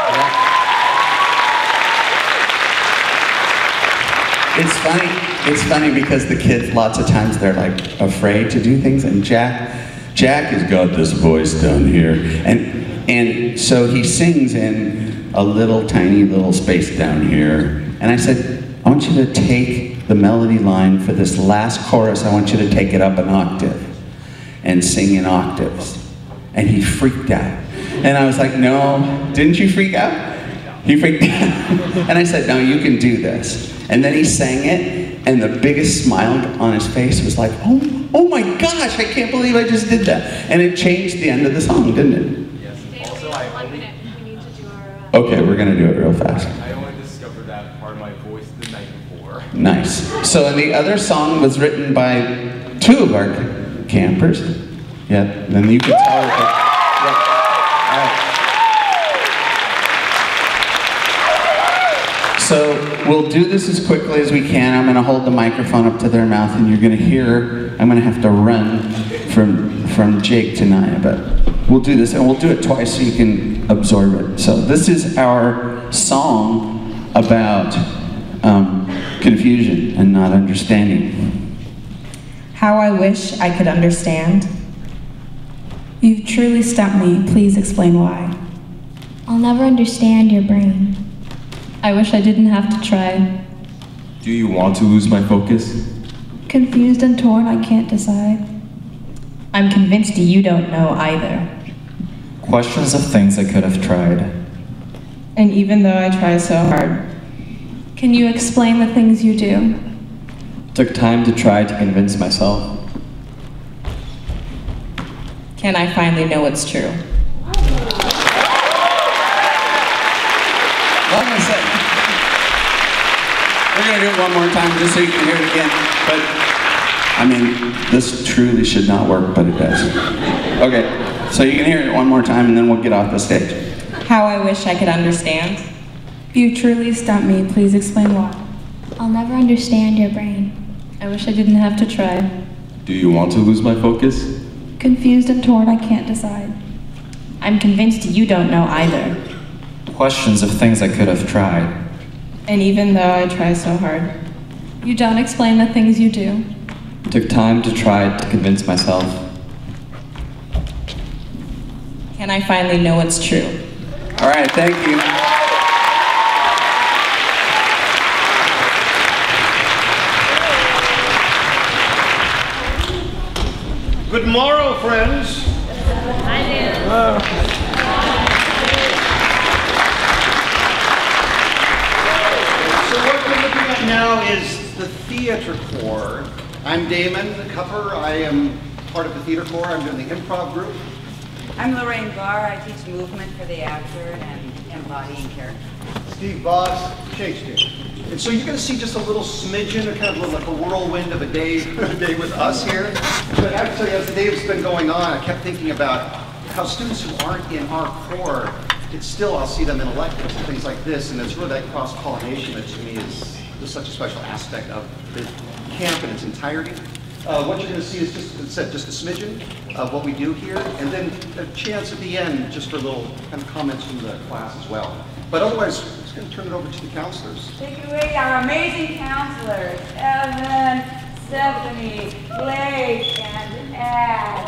Yeah. It's funny, it's funny because the kids, lots of times they're like afraid to do things, and Jack, Jack has got this voice down here. And, and so he sings in a little tiny little space down here. And I said, I want you to take the melody line for this last chorus, I want you to take it up an octave and sing in octaves. And he freaked out. And I was like, no, didn't you freak out? He freaked out. And I said, no, you can do this. And then he sang it, and the biggest smile on his face was like, oh, oh my gosh, I can't believe I just did that. And it changed the end of the song, didn't it? Yes. Also, I only, okay, we're gonna do it real fast. I only discovered that part of my voice the night before. Nice. So, and the other song was written by two of our campers. Yeah, then you can tell that. Yeah. All right. So we'll do this as quickly as we can. I'm going to hold the microphone up to their mouth, and you're going to hear. I'm going to have to run from from Jake to Naya, but we'll do this, and we'll do it twice so you can absorb it. So this is our song about um, confusion and not understanding. How I wish I could understand. You've truly stumped me. Please explain why. I'll never understand your brain. I wish I didn't have to try. Do you want to lose my focus? Confused and torn, I can't decide. I'm convinced you don't know either. Questions of things I could have tried. And even though I try so hard, Can you explain the things you do? Took time to try to convince myself. Can I finally know what's true? Hold on a second. We're going to do it one more time just so you can hear it again. But, I mean, this truly should not work, but it does. Okay, so you can hear it one more time and then we'll get off the stage. How I wish I could understand. You truly stumped me. Please explain why. I'll never understand your brain. I wish I didn't have to try. Do you want to lose my focus? Confused and torn, I can't decide. I'm convinced you don't know either. Questions of things I could have tried. And even though I try so hard. You don't explain the things you do. Took time to try to convince myself. Can I finally know what's true? All right, thank you. Good morrow, friends. Hi, Dan. Uh, so what we're looking at now is the theater corps. I'm Damon Cupper. I am part of the theater corps. I'm doing the improv group. I'm Lorraine Barr. I teach movement for the actor and embodying character. Steve Boss, Shakespeare. And so you're going to see just a little smidgen, a kind of like a whirlwind of a day, a day with us here. But actually, as the day has been going on, I kept thinking about how students who aren't in our core, it's still, I'll see them in electives and things like this, and it's really that cross-pollination that to me is just such a special aspect of the camp in its entirety. Uh, what you're going to see is just, as I said, just a smidgen of what we do here, and then a chance at the end just for little kind of comments from the class as well. But otherwise, I'm just going to turn it over to the counselors. Take away our amazing counselors, Evan, Stephanie, Blake, and Ash.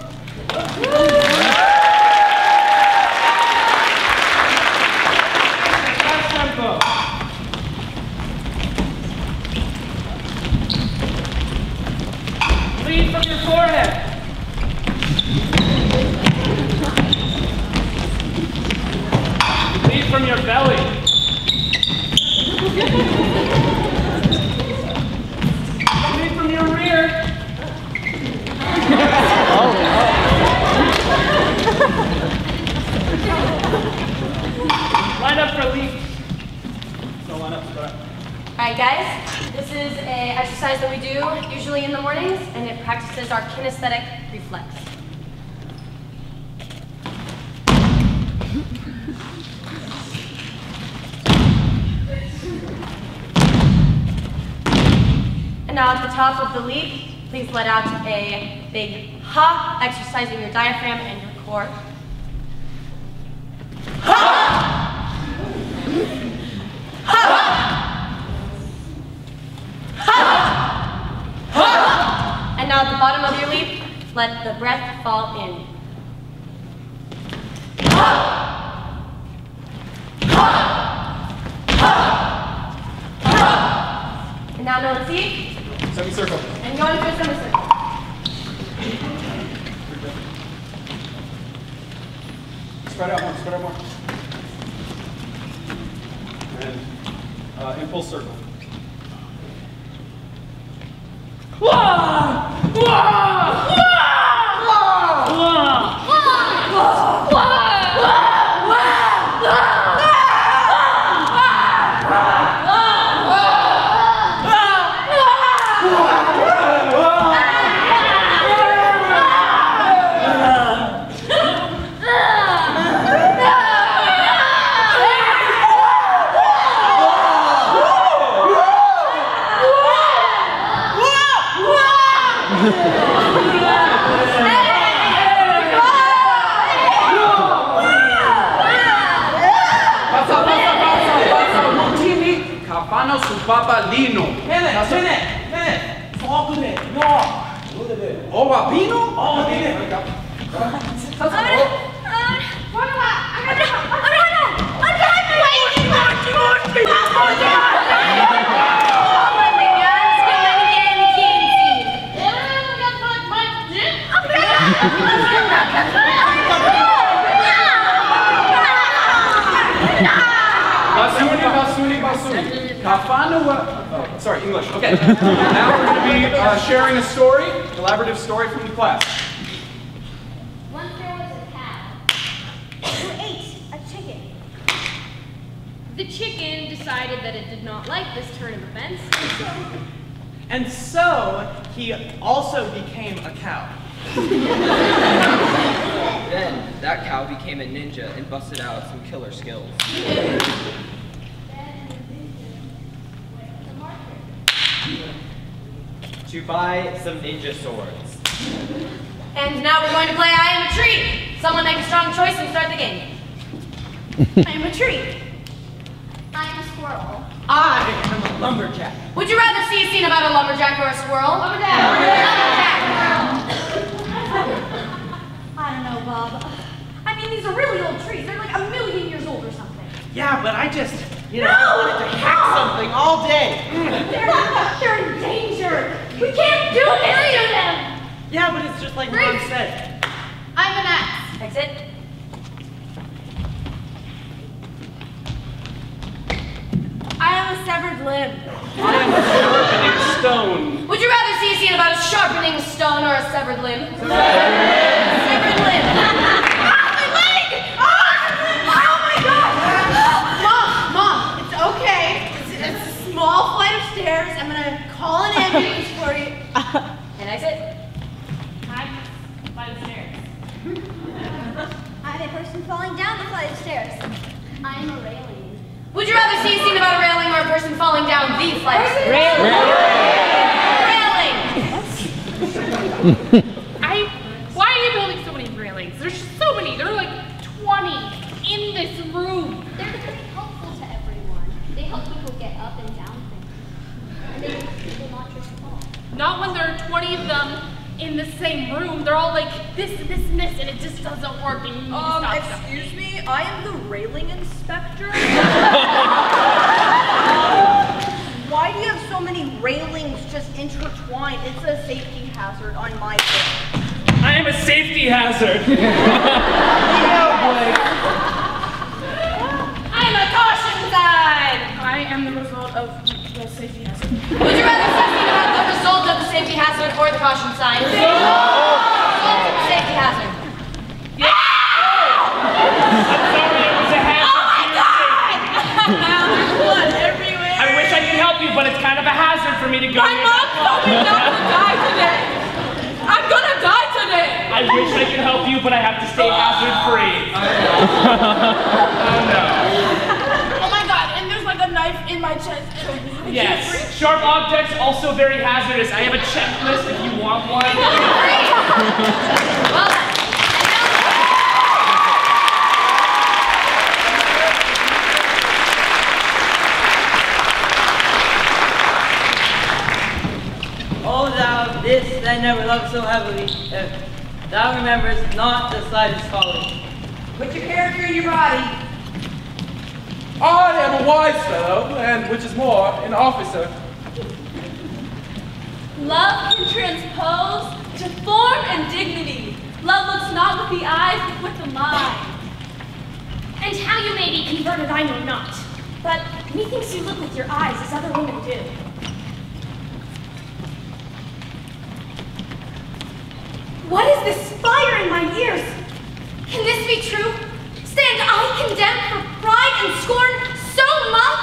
Lead from your forehead. Lead from your belly. Lead from your rear. oh, oh. Line up for leap. So line up, start. Alright guys, this is an exercise that we do usually in the mornings, and it practices our kinesthetic reflex. And now at the top of the leap, please let out a big ha, exercising your diaphragm and your core. Ha! Ha! And now at the bottom of your leap, let the breath fall in. And now no seat. Semicircle. And go into a semicircle. Spread out more, spread out more. And uh, impulse circle. Papalino. Minute, minute, minute. Foco nele. No. Ó, o Abino? Ó, o Abino. Basuni, basuni, basuni. Okay, now we're going to be uh, sharing a story, collaborative story from the class. Once there was a cow who ate a chicken. The chicken decided that it did not like this turn of events, and so And so, he also became a cow. Then, that cow became a ninja and busted out some killer skills. To buy some ninja swords. And now we're going to play I Am a Tree. Someone make a strong choice and start the game. I am a tree. I am a squirrel. I am a lumberjack. Would you rather see a scene about a lumberjack or a squirrel? Lumberjack. Lumberjack. I don't know, Bob. I mean, these are really old trees. They're like a million years old or something. Yeah, but I just, you know, No! I wanted to hack something all day. They're not, they're endangered. We can't do this to them. Yeah, but it's just like Great. Mom said. I'm an axe. Exit. I am a severed limb. I am a sharpening stone. Would you rather see a scene about a sharpening stone or a severed limb? Severed limb. Ah, my leg! Ah! Oh my God! Mom, Mom, it's okay. It's, it's a small flight of stairs. I'm gonna call an ambulance for you. And exit. I'm by the stairs. I'm a person falling down the flight of stairs. I'm a railing. Would you rather see a scene about a railing or a person falling down the flight of stairs? Railing. Railing. I, why are you building so many railings? There's so many. There are like twenty in this room. They're very helpful to everyone. They help people get up and down things. And they help people not just fall. Not when there are twenty of them in the same room. They're all like this, this, and this, and it just doesn't work. And you need Um, to stop stuff. excuse me, I am the railing inspector. Why do you have so many railings just intertwined? It's a safety hazard on my part. I am a safety hazard. I'm a caution sign. I am the result of the safety hazard. Would you rather see a scene about the result of the safety hazard or the caution sign? The result of the safety hazard. I'm sorry, it was a hazard. Oh my God! Now there's blood everywhere. I wish I could help you, but it's kind of a hazard for me to go. My mom told me not to die today. I'm gonna die today. I wish I could help you, but I have to stay hazard free. Oh no. Oh my God, and there's like a knife in my chest. And Yes. Sharp objects also very hazardous. I have a checklist if you want one. Well done. Oh, thou this that never loved so heavily, if thou remembers not the slightest folly. Put your character in your body. I am a wise fellow, and which is more, an officer. Love can transpose to form and dignity. Love looks not with the eyes, but with the mind. And how you may be converted, I know not. But methinks you look with your eyes as other women do. What is this fire in my ears? Can this be true? Stand I condemned for pride and scorn so much?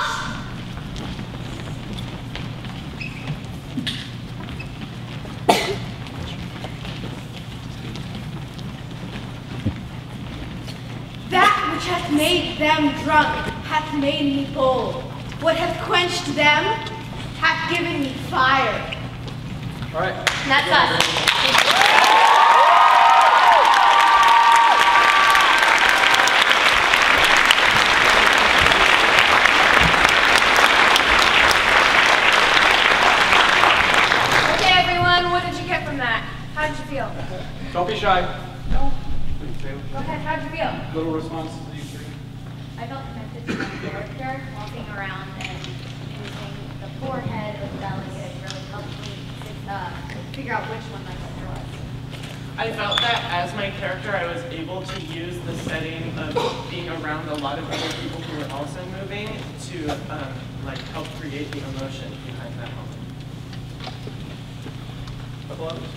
That which hath made them drunk hath made me bold. What hath quenched them hath given me fire. All right. And that's us. Okay, everyone, what did you get from that? How did you feel? Don't be shy. Go ahead, how'd you feel? Little response to you three. I felt connected to my character, walking around and using the forehead with the belly. It really helped me uh, figure out which one my sister was. I felt that as my character, I was able to use the setting of being around a lot of other people who were also moving to um, like help create the emotion behind that moment. couple others.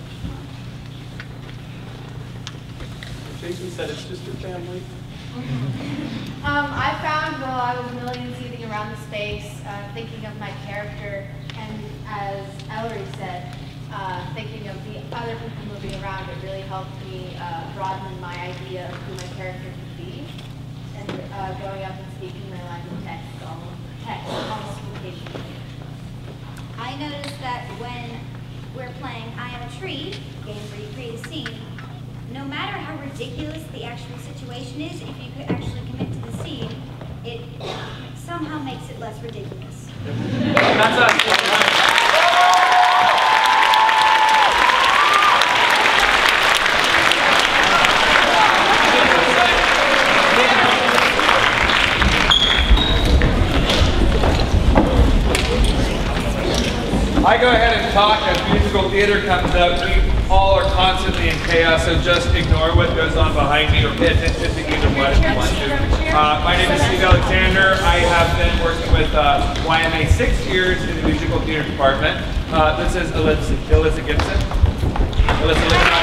Jason said it's just your family. Um, I found while I was milling and seething around the space, uh, thinking of my character, and as Ellery said, uh, thinking of the other people moving around, it really helped me uh, broaden my idea of who my character could be. And uh, going up and speaking my line of text, almost, text, almost occasionally. I noticed that when we're playing I Am a Tree, game where you create a scene, no matter how ridiculous the actual situation is, if you could actually commit to the scene, it somehow makes it less ridiculous. That's us. I go ahead and talk as musical theater comes up. We all are constantly in chaos, so just ignore what goes on behind me or pay attention to either one if you want to. Uh, my name is Steve Alexander. I have been working with uh, Y M A six years in the musical theater department. Uh, this is Alyssa, Alyssa Gibson. Alyssa Gibson.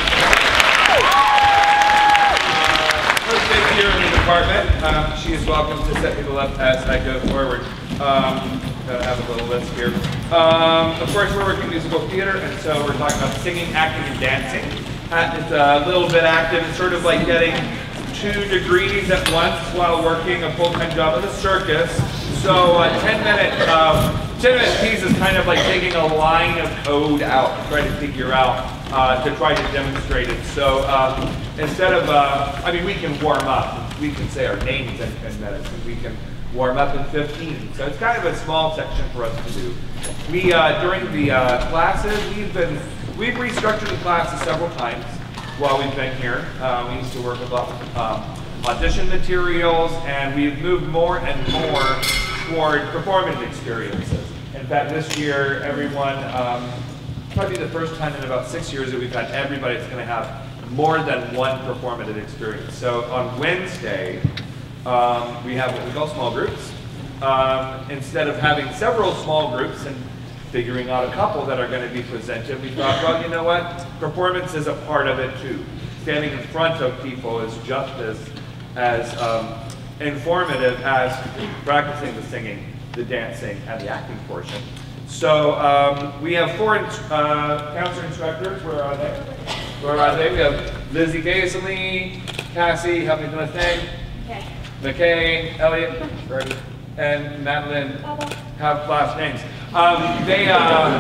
First fifth year in the department. Um, she is welcome to set people up as I go forward. Um, I have a little list here. Um, of course, we're working musical theater, and so we're talking about singing, acting, and dancing. Uh, it's a little bit active. It's sort of like getting two degrees at once while working a full-time job at a circus. So a ten minute, um, ten minute piece is kind of like taking a line of code out to try to figure out, uh, to try to demonstrate it. So um, instead of, uh, I mean, we can warm up. We can say our names in ten minutes, and we can warm up in fifteen. So it's kind of a small section for us to do. We, uh, during the uh, classes, we've been, we've restructured the classes several times while we've been here. Uh, we used to work with um, audition materials, and we've moved more and more toward performance experiences. In fact, this year, everyone, um, probably the first time in about six years that we've had everybody that's going to have more than one performative experience. So on Wednesday, Um, we have what we call small groups. Um, instead of having several small groups and figuring out a couple that are going to be presented, we thought, well, you know what? Performance is a part of it too. Standing in front of people is just as, as um, informative as practicing the singing, the dancing, and the acting portion. So um, we have four uh, counselor instructors. Where are they? Where are they? We have Lizzie Gaisley, Cassie, help me do my thing. Okay. McKay, Elliot, and Madeline have last names. Um, they, uh,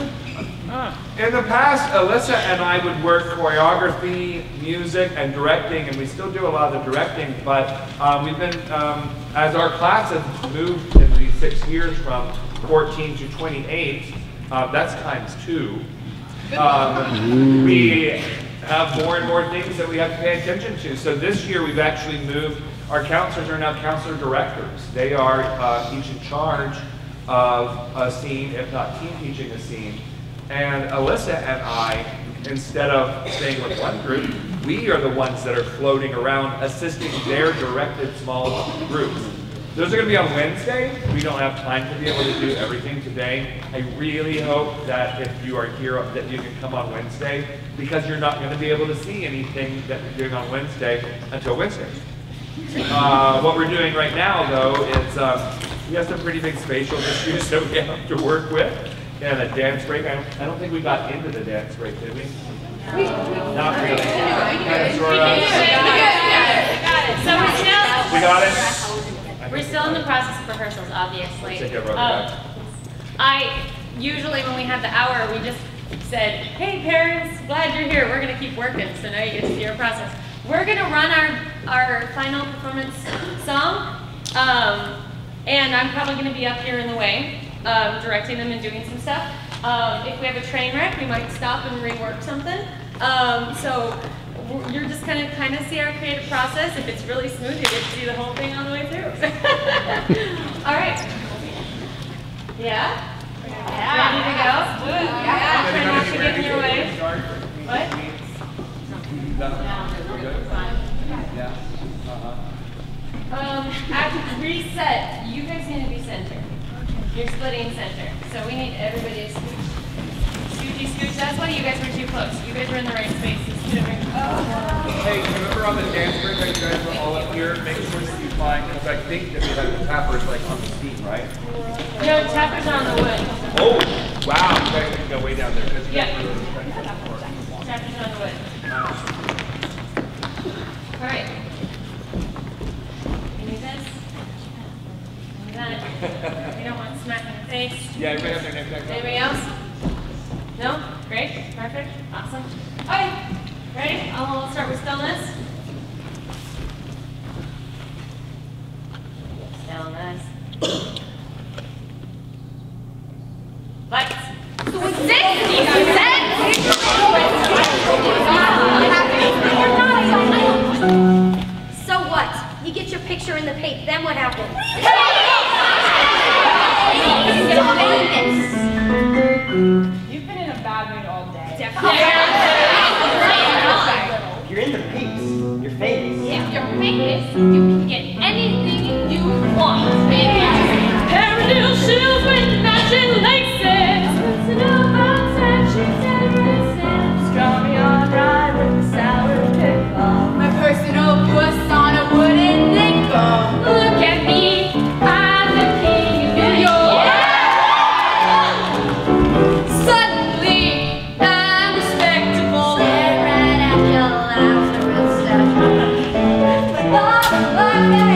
in the past, Alyssa and I would work choreography, music, and directing, and we still do a lot of the directing, but um, we've been, um, as our classes moved in these six years from fourteen to twenty-eight, uh, that's times two, um, we have more and more things that we have to pay attention to. So this year we've actually moved. Our counselors are now counselor directors. They are uh, each in charge of a scene, if not team teaching a scene. And Alyssa and I, instead of staying with one group, we are the ones that are floating around assisting their directed small groups. Those are going to be on Wednesday. We don't have time to be able to do everything today. I really hope that if you are here, that you can come on Wednesday, because you're not going to be able to see anything that we're doing on Wednesday until Wednesday. Uh, what we're doing right now, though, is um, we have some pretty big spatial issues that we have to work with. And a dance break. I don't, I don't think we got into the dance break, did we? We, Not really. Kind of, sort we of. got it. So we're still, We got it? we're still in the process of rehearsals, obviously. Take care of our Um, back. I, usually when we have the hour, we just said, hey parents, glad you're here. We're going to keep working, so now you get to see our process. We're going to run our, our final performance song, um, and I'm probably going to be up here in the way, um, directing them and doing some stuff. Um, if we have a train wreck, we might stop and rework something. Um, so you're just going to kind of see our creative process. If it's really smooth, you get to see the whole thing all the way through. All right. Yeah? Yeah. Ready to go? Yeah. Try not to get in your way. What? Yeah. Uh-huh. Um, after reset, you guys need to be center. You're splitting center. So we need everybody to scoot, scoot Scoochie Scooch, that's why you guys were too close. You guys were in the right spaces. Oh. Hey, remember on the dance break that you guys were all up here? Make sure that you find, because I think that we have the tappers like on the seat, right? No, tappers are on the wood. Oh, wow. You guys can go way down there. You Yeah. guys are really Tappers are on the wood. All right. You need this? You got it. You don't want to smack in the face. Yeah, everybody have their name tag. Anybody else? No? Great. Perfect. Awesome. Okay. Ready? I'll start with stillness. Stillness. Lights. So what's this? So what? You get your picture in the paper, then what happens? You've been in a bad mood all day. You're in the peeps. You're famous. If you're famous, you can get anything you want. Parallel shoes with matching laces. Personal box and sheets and laces. Strawberry on rye with a sour pickle. My personal puss on a wooden nickel. Look at me, I'm the king of New York. Suddenly, I'm respectable. Stare right at your laughter and stuff. But all the luck that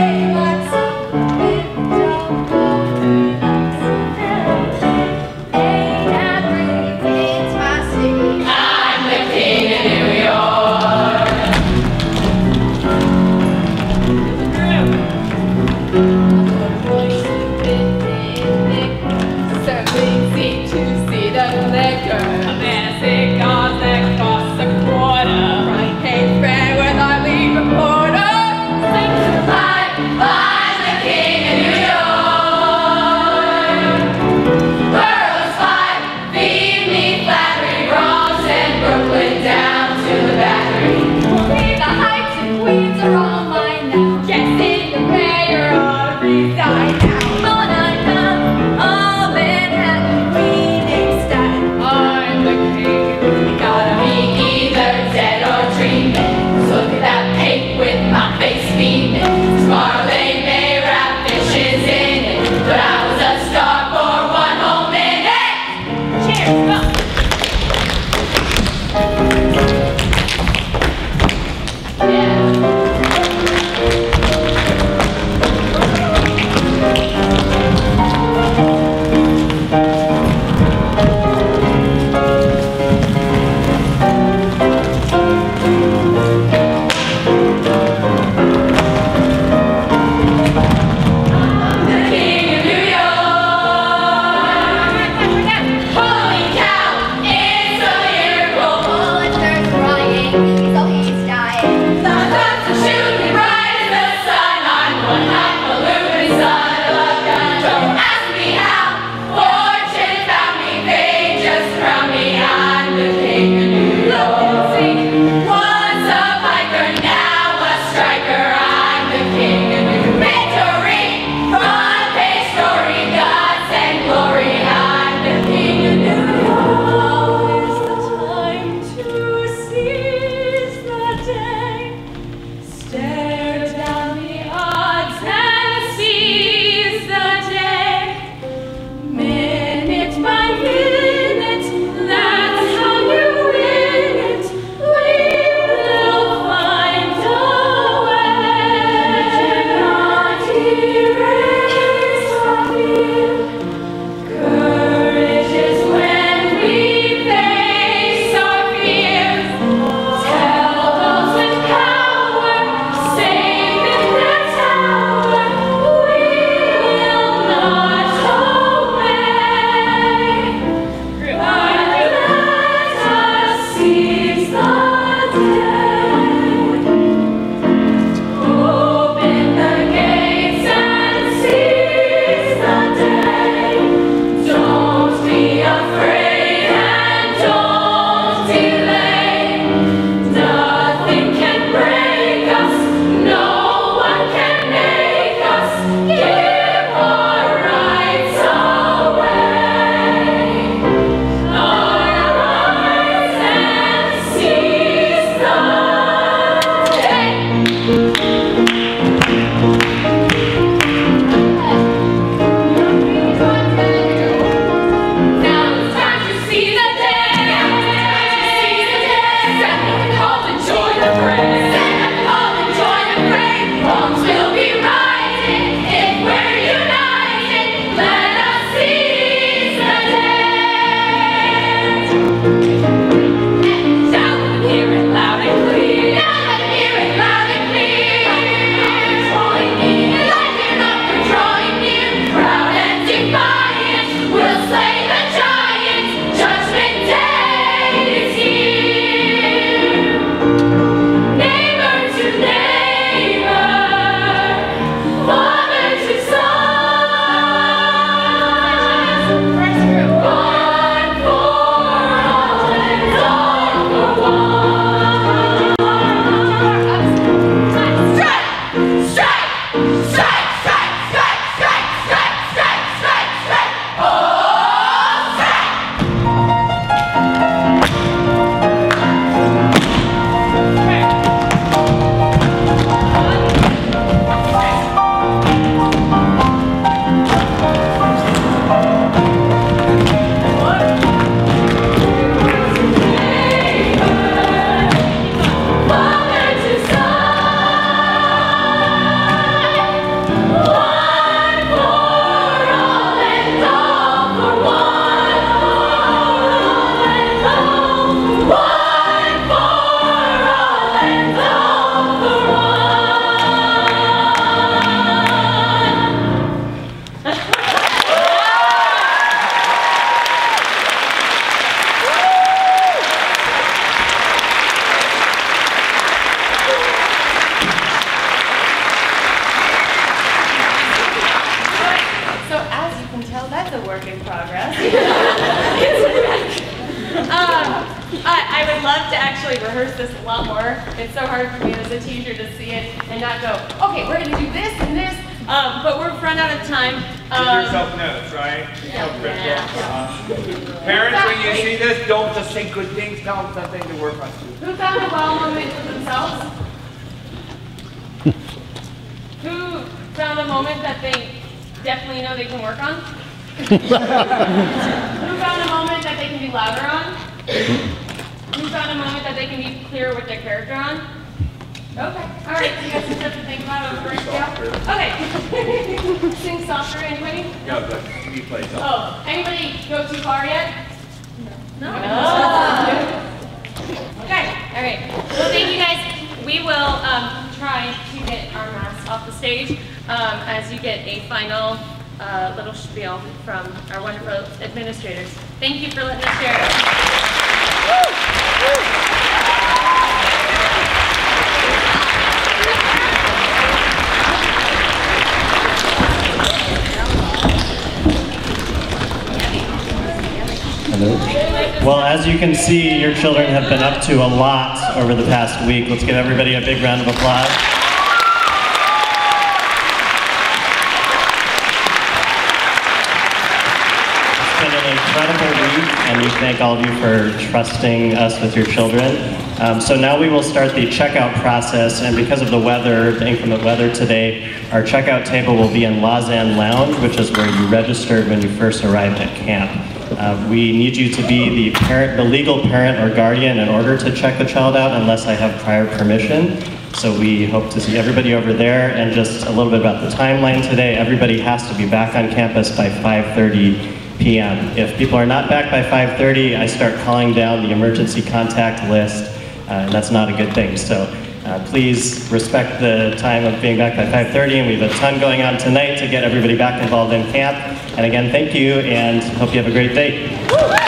I, I would love to actually rehearse this a lot more. It's so hard for me as a teacher to see it and not go, okay, we're gonna do this and this, um, but we're run out of time. Give Um, yourself notes, right? Yeah. Self-critical. Yeah. Uh-huh. Parents, when you see this, don't just say good things, tell them something to work on. Who found a wow moment for themselves? Who found a moment that they definitely know they can work on? Who found a moment that they can be louder on? Who found a moment that they can be clearer with their character on? Okay, all right, so you guys just have to think about it over a scale. Okay. Sing softer, anybody? No, but you play something. Oh, anybody go too far yet? No. No. Okay, all right. Well, thank you guys. We will um, try to get our masks off the stage um, as you get a final uh, little spiel from our wonderful administrators. Thank you for letting us share. Hello. Well, as you can see, your children have been up to a lot over the past week. Let's give everybody a big round of applause. It's been an incredible week, and we thank all of you for trusting us with your children. Um, so now we will start the checkout process, and because of the weather, the inclement weather today, our checkout table will be in Lausanne Lounge, which is where you registered when you first arrived at camp. Uh, we need you to be the parent, the legal parent or guardian in order to check the child out unless I have prior permission. So we hope to see everybody over there. And just a little bit about the timeline today. Everybody has to be back on campus by five thirty p m If people are not back by five thirty, I start calling down the emergency contact list, uh, and that's not a good thing. So uh, please respect the time of being back by five thirty, and we have a ton going on tonight to get everybody back involved in camp. And again, thank you, and hope you have a great day.